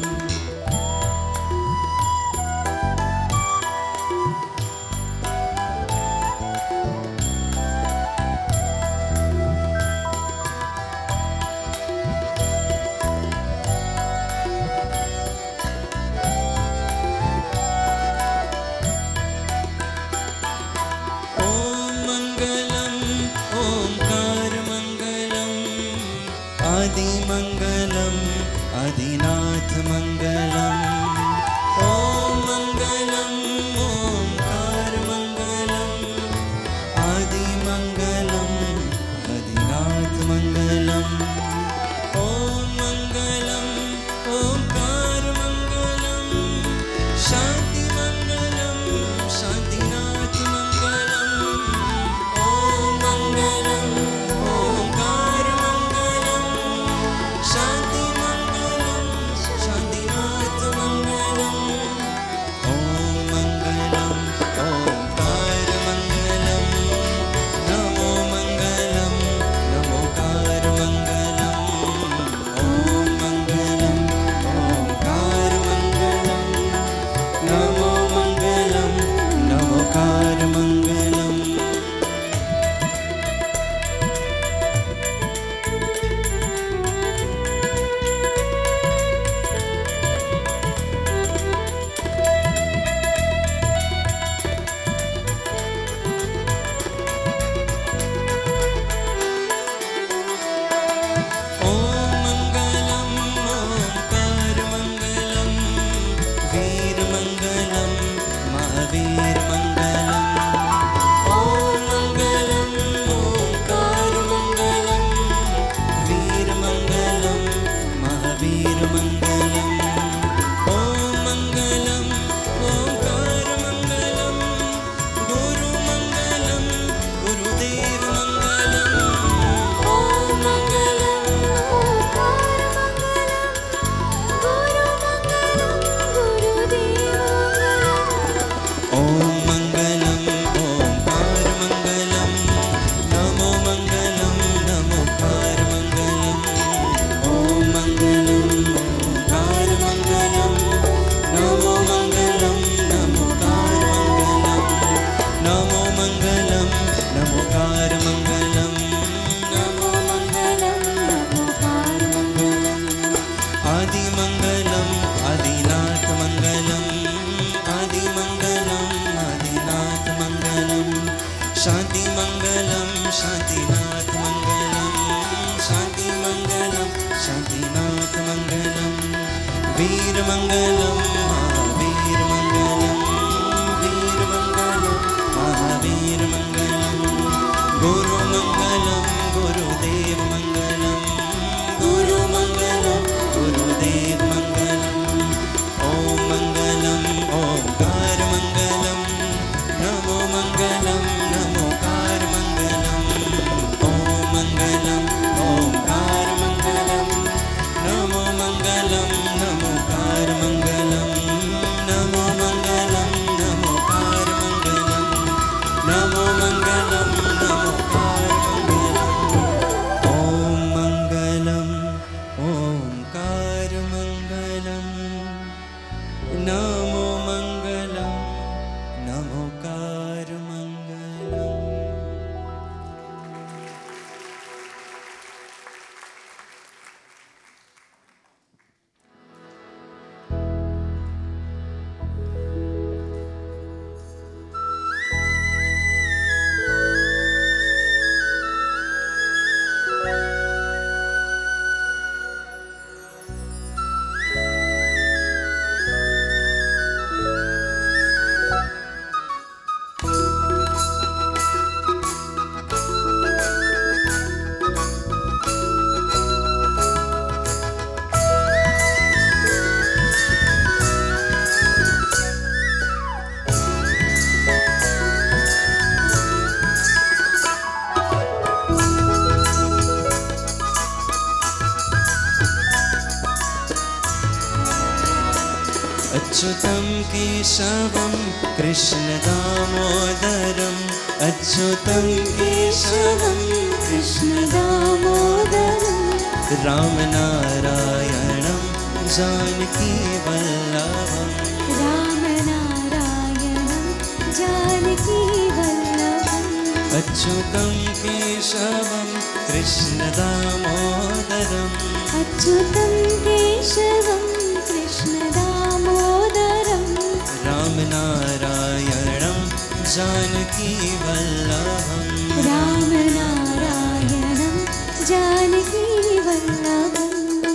Om Mangalam, Omkar Mangalam, Adi Mangalam, Adinath Mangalam. Om Mangalam, Omkar Mangalam, Adi Mangalam, Adinath Mangalam. Om Mangalam, Omkar Mangalam, Shanti Mangalam, Shantinath Mangalam. Om Mangalam, Omkar Mangalam, Shanti Mangalam, Shantinath Mangalam. Om Mangalam, Omkar Mangalam, Namo Mangalam, Namokar Mangalam. Om Mangalam, Omkar Mangalam, Namo Mangalam, Namokar Mangalam. Om Mangalam, Omkar Mangalam, Veer Mangalam, Mahavir Mangalam. Om Mangalam, Omkar Mangalam, Veer Mangalam, Mahavir Mangalam. Om Mangalam, Omkar Mangalam, Guru Mangalam, Gurudev Mangalam. Om Mangalam, Omkar Mangalam, Guru Mangalam, Gurudev Mangalam. Om Mangalam, Omkar Mangalam, Namo Mangalam, Namokar Mangalam. Om Mangalam, Mahavir मंगलम महावीर मंगलम वीर मंगलम महावीर मंगलम गुरु मंगलम गुरुदेव मंगलम गुरु मंगलम गुरुदेव मंगलम ओम मंगलम ओंकार मंगलम नमो मंगलम नमोकार मंगलम ओम मंगलम ओंकार मंगलम नमो मंगलम नमोकार मंगलम नमो मंगलम नमोकार मंगलम नमो मंगलम नमोकार मंगलम ओम मंगलम ओंकार मंगलम नमो मंगलम नमोकार मंगलम। अच्युतं केशवं कृष्णदामोदरम् अच्युतं केशवं कृष्णदामोदरं रामनारायणं जानकीवल्लभम् रामनारायणं जानकीवल्लभम् अच्युतं केशवं कृष्णदामोदरम् अच्युतं केशवं कृष्णदामोदरं रामनारायणं जानकीवल्लभम् रामनारायणं जानकीवल्लभम्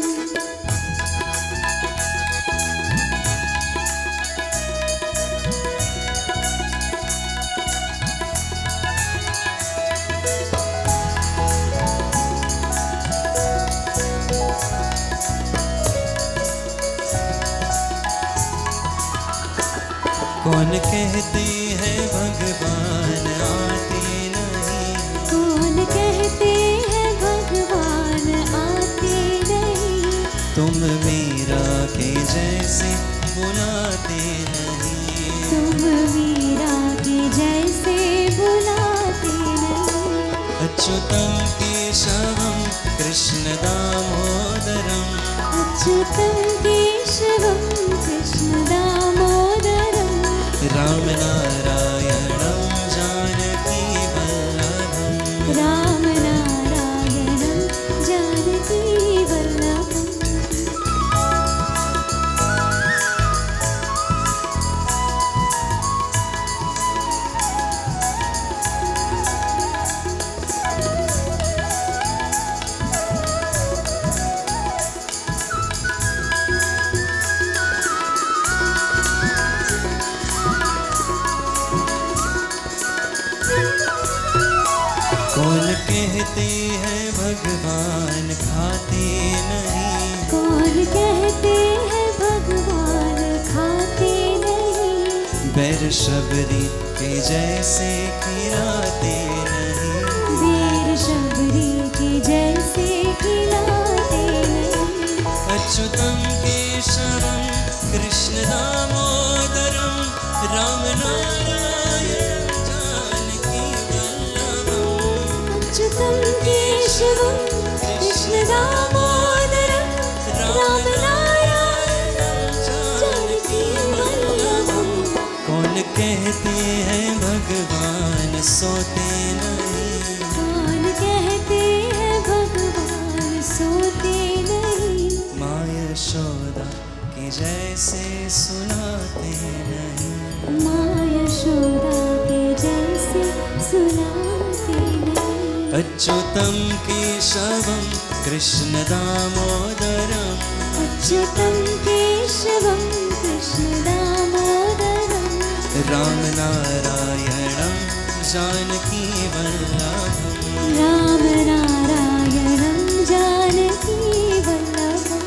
कौन कहते हैं भगवान आते नहीं कौन कहते हैं भगवान आते नहीं तुम मेरा के जैसे बुलाते नहीं तुम मीरा के जैसे बुलाते नहीं अच्युतं केशवं कृष्णदामोदरम् अच्युतं केशवं कृष्णदामोदरं रामनारायणं जानकीवल्लभम् रामनारायणं जानकीवल्लभम् कौन कहते हैं भगवान खाते नहीं कौन कहते हैं भगवान खाते नहीं बैर शबरी के जैसे खिलाते नहीं वीर शबरी के जैसे खिलाते नहीं अच्युतं केशवं कृष्णदामोदरं रामनारायणं जानकीवल्लभम् अच्युतं केशवं कृष्णदामोदरं रामनारायणं जानकीवल्लभम् कौन कहते हैं भगवान सोते नहीं कौन कहते हैं भगवान सोते नहीं माँ यशोदा के जैसे सुनाते नहीं माँ यशोदा के जैसे सुनाते नहीं अच्युतं केशवं कृष्णदामोदरम् अच्युतं केशवं कृष्णदामोदरं राम नारायणं जानकी वल्लभं राम नारायणं जानकी वल्लभम्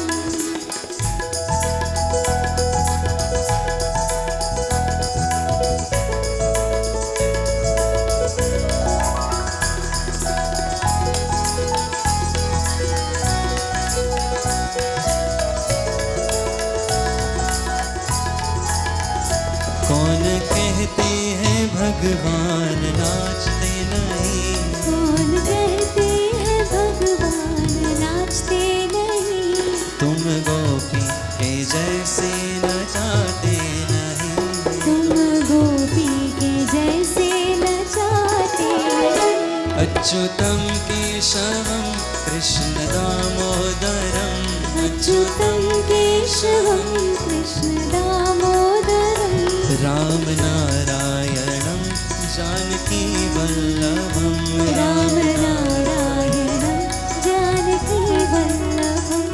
कौन कहते हैं भगवान नाचते नहीं कौन कहते हैं भगवान नाचते नहीं तुम गोपी के जैसे नचाते नहीं तुम गोपी के जैसे नचाते अच्युतं केशवं कृष्ण दामोदरं अच्युतं केशवं कृष्णदामोदरं राम नारायणं जानकी वल्लभं राम नारायणं जानकी वल्लभम्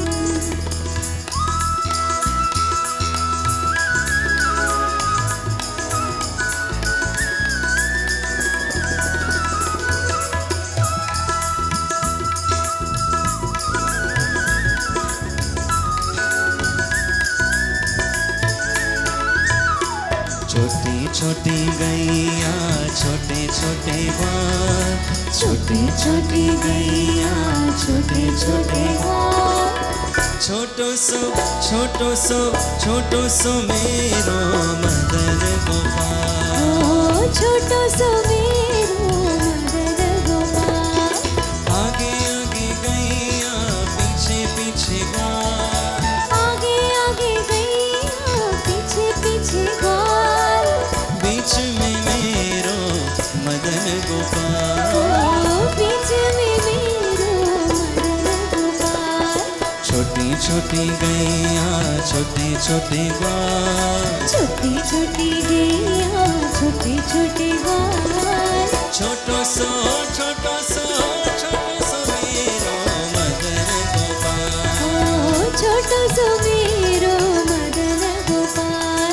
छोटी छोटी गैया छोटे छोटे बाल छोटी छोटी गैया छोटे छोटे घाट छोटो सो छोटो सो छोटो सो मेरो मदन गोपाल ओ छोटो सो मेरो मदन गोपाल आगे आगे गैया पीछे पीछे गाल आगे आगे गैया पीछे पीछे घाट बीच में मेरो मदन गोपाल ओ बीच में मेरो मदन गोपाल छोटी छोटी गैया छोटे छोटे गाल छोटी छोटी गैया छोटे छोटे घाट छोटो सो छोटो सो छोटो सो मेरो मदन गोपाल ओ छोटो सो मेरो मदन गोपाल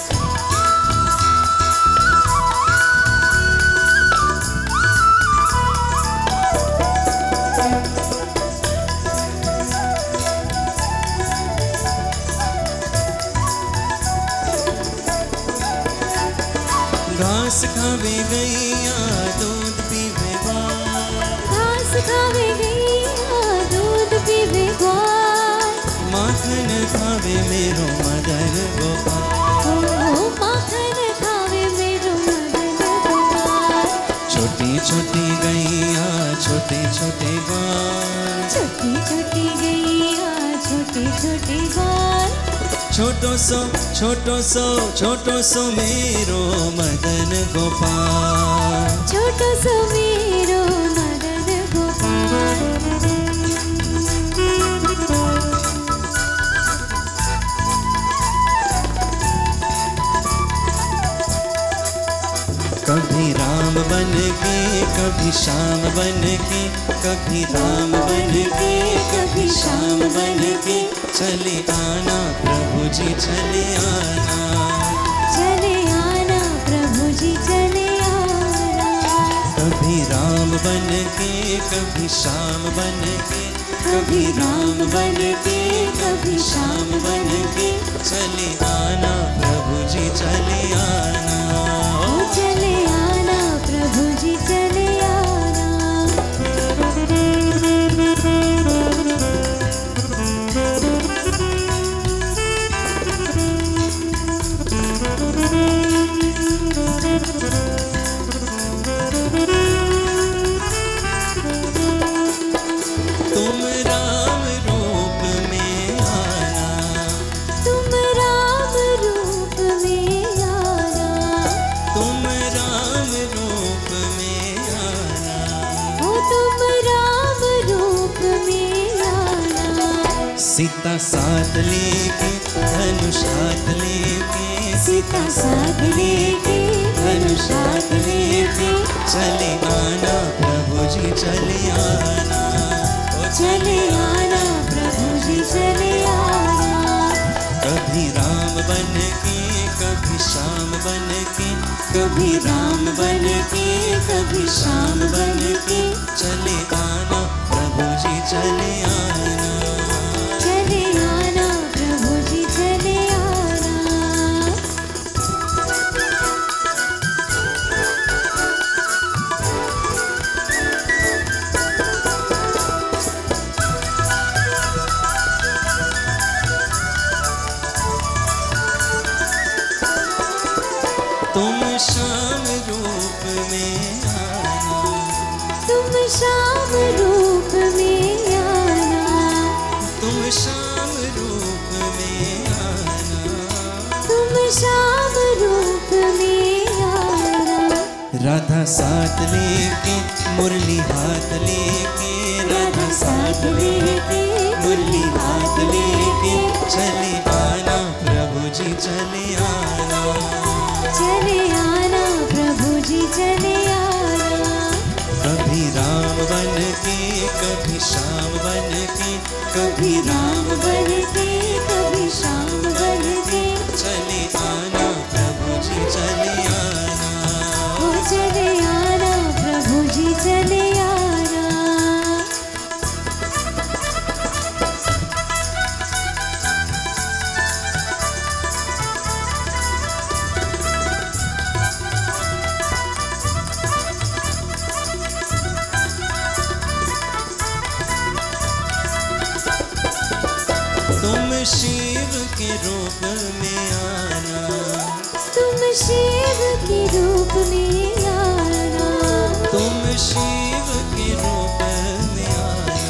घास खावे गैया दूध पीवे ग्वाल घास खावे गैया दूध पीवे ग्वाल माखन खावे मेरो मदन गोपाल ओ माखन खावे मेरो मदन गोपाल छोटी छोटी गैया छोटे छोटे ग्वाल छोटी छोटी गैया छोटे छोटे ग्वाल छोटो सो छोटो सो छोटो सो मेरो मदन गोपाल छोटो सो मेरो मदन गोपाल कभी राम बन के कभी श्याम बन के कभी राम बन के कभी श्याम बन के चले आना प्रभु जी चले आना चले आना प्रभु जी चले आना कभी राम बन के कभी श्याम बन के कभी राम बन के कभी श्याम बन के चले आना प्रभु जी चले आना ओ चले आना प्रभु जी चले आना तुम राम रूप में आना तुम राम रूप में आना तुम राम रूप में आना ओ तुम राम रूप में आना सीता साथ लेके धनुष हाथ लेके सीता साथ लेके धनुष हाथ लेके चले आना प्रभु जी चले आना ओ चले आना प्रभु जी चले आना कभी शाम बन के, कभी राम बन के, कभी शाम बन के चले आना प्रभु जी चले आना, चले आना प्रभु जी चले आना। तुम शाम रूप में आना, तुम शाम रूप में आना, तुम शाम रूप में आना, तुम शाम रूप में आना। राधा साथ लेके मुरली हाथ लेके, राधा साथ लेके मुरली हाथ लेके चले आना प्रभु जी चले आना, चले आना प्रभु जी चले आना। कभी राम बन के, कभी श्याम बन के, कभी राम बन के, कभी शाम बन के चले आना प्रभु जी चले आना, ओ चले आना प्रभु जी चले आना। तुम शिव के रूप में आना, तुम शिव के रूप में आना, तुम शिव के रूप में आना,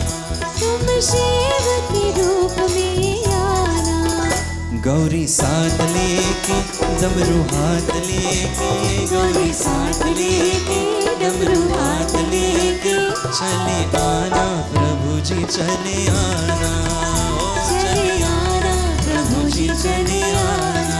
तुम शिव के रूप में आना। गौरी साथ लेके डमरू हाथ लेके, गौरी साथ लेके डमरू हाथ लेके चले आना प्रभु जी चले आना, ओ चले आना प्रभु जी चले आना।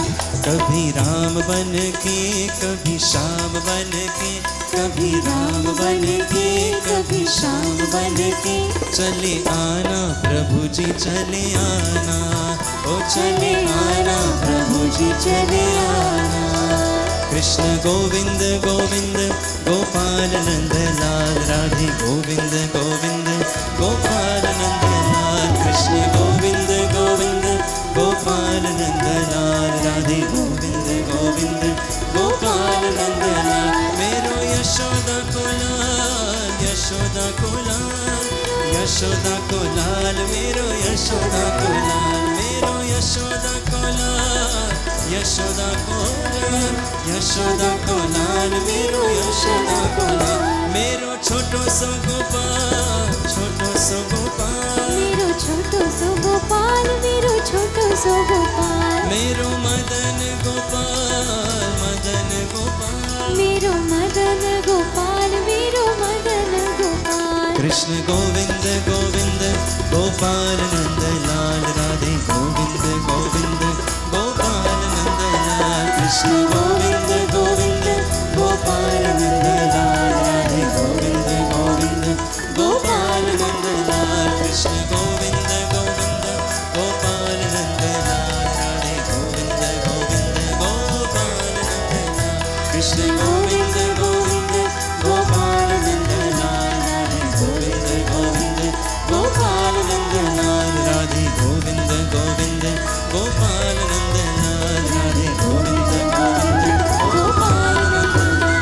कभी राम बन के, कभी श्याम बन के, कभी राम बन के, कभी श्याम बन के चले आना प्रभु जी चले आना, ओ चले आना प्रभु जी चले आना। कृष्ण गोविंद गोविंद गोपाल नंद लाल, राधे गोविंद गोविंद गोपाल नंद लाल, कृष्ण गोविंद गोविंद गोपाल नंद लाल, राधे गोविंद गोविंद गोपाल नंद लाल। मेरो यशोदा को लाल, यशोदा को लाल, यशोदा को लाल, मेरो यशोदा को लाल, मेरो यशोदा को लाल, यशोदा को लाल, यशोदा को लाल, मेरो यशोदा को लाल। मेरो छोटो सो गोपाल, छोटो सो गोपाल, मेरो छोटो सो गोपाल, मेरो छोटो सो गोपाल, मेरो मदन गोपाल, मदन गोपाल, मेरो मदन गोपाल, मेरो Madan Gopal. Krishna Govind Govind Gopal Nand Lal, Radhe Govind Govind Gopal Nand Lal, Krishna Govind Govind Gopal Nand Lal, Radhe Govind Govind Gopal Nand Lal, Krishna Govind Govind Gopal Nand Lal, Radhe Govind Govind Gopal Nand Lal, Krishna Govind Govind Gopal Nand Lal, Radhe Govind Govind Gopal Nand Lal, Radhe Govind Govind Gopal Nand Lal, Radhe Govind Govind Gopal Nand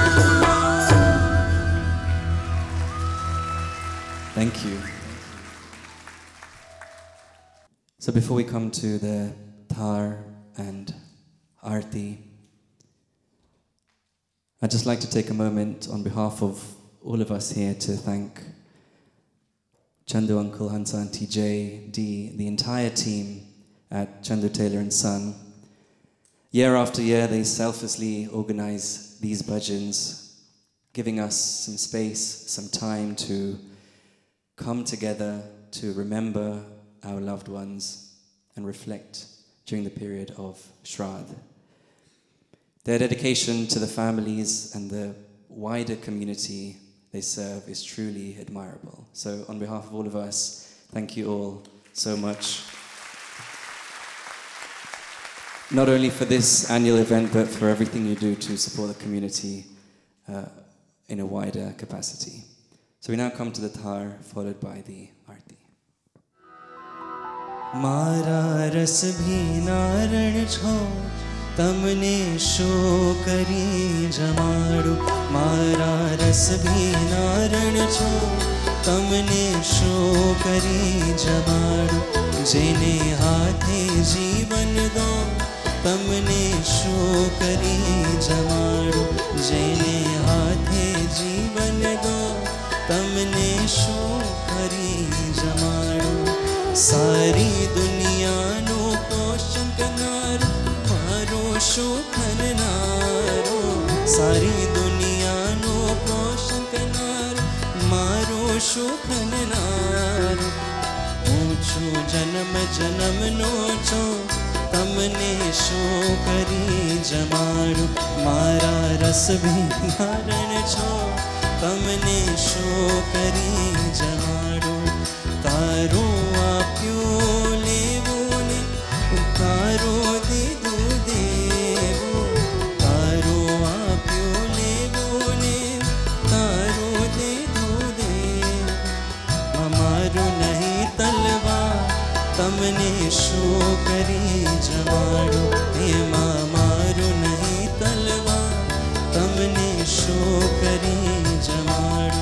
Lal. Thank you. So before we come to the Thar and Arti, I'd just like to take a moment on behalf of all of us here to thank Chandu Uncle, Hansa Auntie, J, D, the entire team at Chandu Taylor and Son. Year after year, they selflessly organize these bhajans, giving us some space, some time to come together to remember our loved ones and reflect during the period of Shraddh. Their dedication to the families and the wider community they serve is truly admirable. So on behalf of all of us, thank you all so much. not only for this annual event, but for everything you do to support the community uh, in a wider capacity. So we now come to the Thar, followed by the Aarti. Mara ras bhi naran chho, tamne sho kari jamaadu. Mara ras bhi naran chho, tamne sho kari jamaadu. Jene haathe jeevan do, tamne sho kari jamaadu. Jene haathe jeevan do, tamne sho kari jamaadu. सारी दुनिया no पोषण करनार मारो शोखन नारो. सारी दुनिया no पोषण करनार मारो शोखन नारो. पूछो जन्म जन्म नो छो, तमने शो करी जमाड़ो. मारा रस भी नारण छो, तमने शो करी जमाड़ो. तारो आप्यो लेवो ने, तारो दीदू देवो. तारो आप्यो लेवो ने, तारो दीदू देवो. हमारो नहीं तलवा, तमने शो करी जमाड़ो. हे मामारो नहीं तलवा, तमने शो करी जमाड़ो.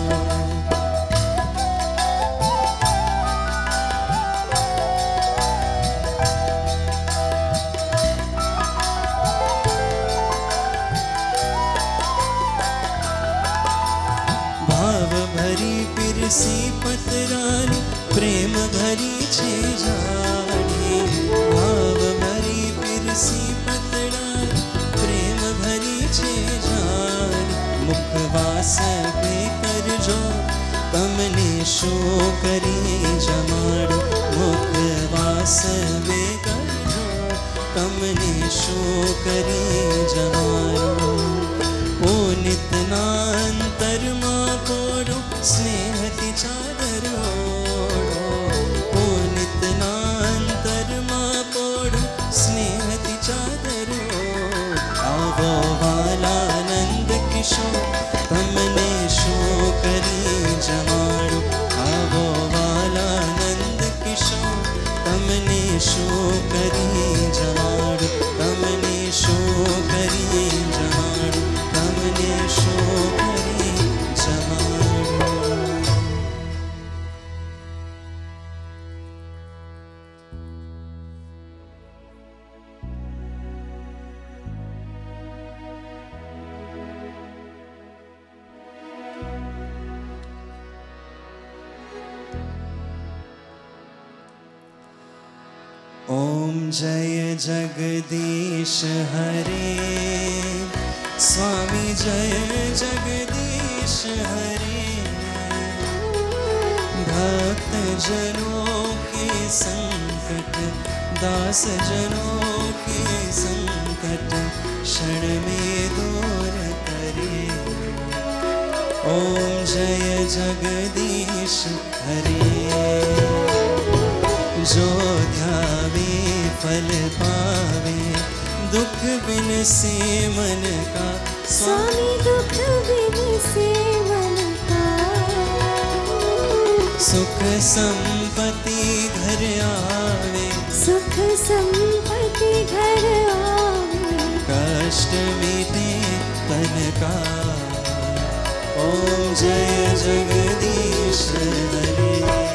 सी पतरानी प्रेम भरी छे जानी. भाव भरी पिरसी पतरानी प्रेम भरी छे जानी. मुखवास बेकर जो, तमने शो करी जमाड़ो. मुखवास बेकर जो, तमने शो करी जमाड़ो. ओ नितना अंतर मां कोड़ो, स्नेहती चादर ओढ़ो. ओ नितना अंतर मां पोड़ो, स्नेहती चादर ओढ़ो. आवो वाला नंद किशोर, तमने शो करी जमाड़ो. आवो वाला नंद किशोर, तमने शो करी जमाड़ो. तमने शो करी जमाड़ो. तमने शो करी जमाड़ो. ओम जय जगदीश हरे, स्वामी जय जगदीश हरे. भक्त जनों के संकट, दास जनों के संकट, क्षण में दूर करे. ओम जय जगदीश हरे. जो ध्यावे फल पावे, दुख बिन से मन का. स्वामी दुख बिन से मन का. सुख संपत्ति घर आवे, सुख संपत्ति घर आवे. कष्ट मिटे तन का. ओम जय जगदीश हरे.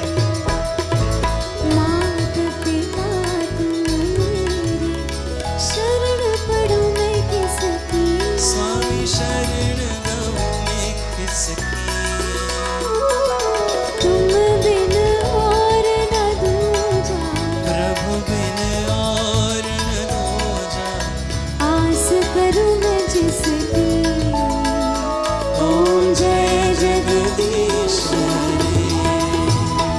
शरण गौ में किसकी. तुम बिन और न दूजा, प्रभु बिन और न दूजा. आस करूं मैं जिसकी. ओम जय जगदीश हरे.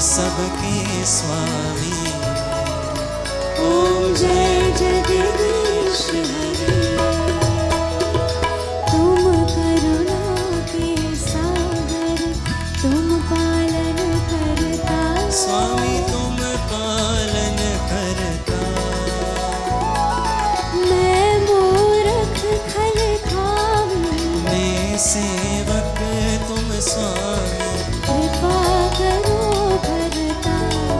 सबके स्वामी। ओम जय जगदीश हरि, तुम करुणा के सागर, तुम पालन करता। स्वामी तुम पालन करता। मैं मूर्ख खल खाऊं, मैं सेवक तुम स्वामी। कृपा करो भरता।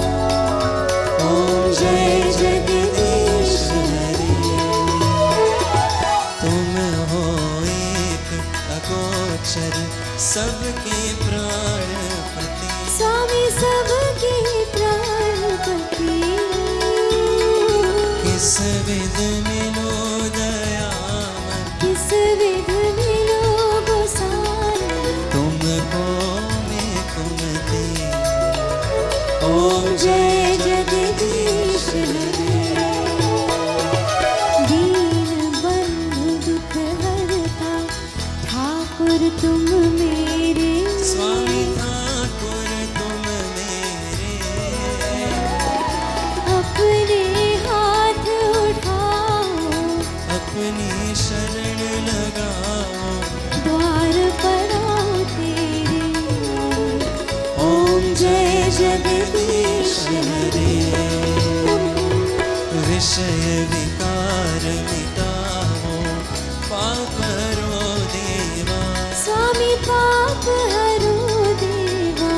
ओम जय जगदीश हरि, तुम हो एक अगोचर सबके प्राणपति। स्वामी सबके प्राणपति। किस विध मिलो दयामय, किस विध मिलो गोसाई, तुमको मैं कुमति। ओम जय जगदीश हरि, दीन बंधु दुख हरता, ठाकुर तुम मेरे। स्वामी ठाकुर तुम मेरे। अपने हाथ उठाओ, अपनी शरण लगाओ। द्वार पर आओ तेरे। ओम जय जगदीश हरि, विषय विकार मिटाओ, पाप हरो देवा। स्वामी पाप हरो देवा।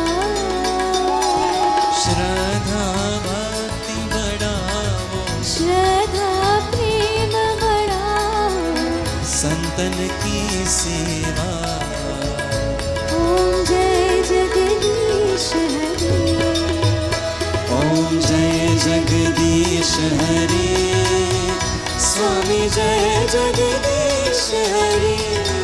श्रद्धा भक्ति बढ़ाओ, श्रद्धा प्रेम बढ़ाओ, संतन की सेवा। ओम जय जगदीश हरि, ओम जय जगदीश हरि, स्वामी जय जगदीश हरि।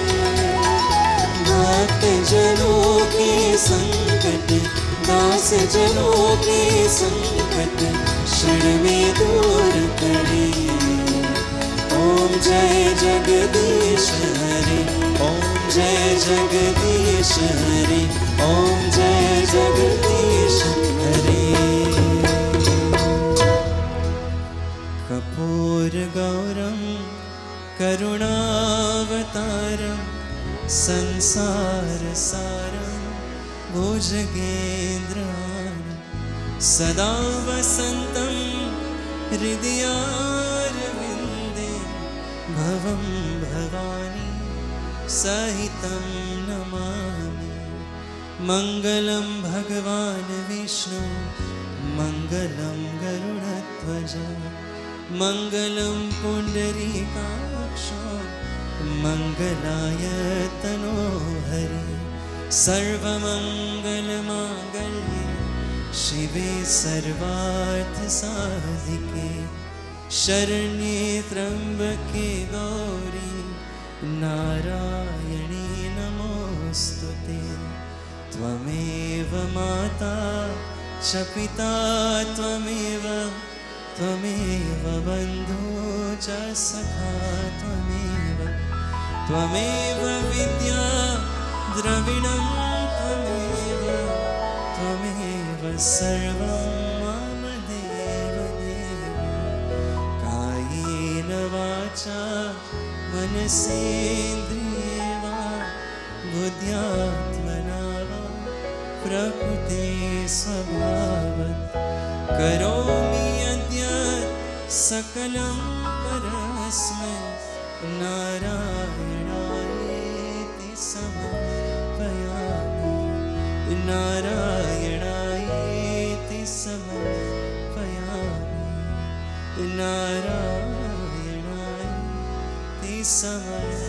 भक्त जनों के संकट, दास जनों के संकट, क्षण में दूर करे। ओम जय जगदीश हरि, ओम जय जगदीश हरि, ओम जय जगदीश हरि। कपूर गौरम करुणावतारम, संसार सारम भुजगेन्द्रहारम, सदा वसन्तं हृदयारविन्दे, भवं भवानी सहितं नमामि। मङ्गलं भगवान् विष्णु, मङ्गलं गरुडध्वज, मङ्गलं पुण्डरीकाक्षो, मङ्गलाय तनोहरि। सर्वमङ्गलमाङ्गल्ये शिवे सर्वार्थसाधिके, शरण्ये त्र्यम्बके गौरी नारायणी नमोऽस्तुते। त्वमेव माता च पिता त्वमेव, त्वमेव बन्धु च सखा त्वमेव, त्वमेव विद्या द्रविणं त्वमेव, त्वमेव सर्वं मम देव देव। कायेन वाचा मनसेन्द्रिये वा, बुद्ध्यात्मना वा प्रकृते स्वभावत्, करोमि यद्यत् सकलं परस्मै नारायणायेति समर्पयामि, नारायणायेति समर्पयामि, नारायणायेति समर्पयामि।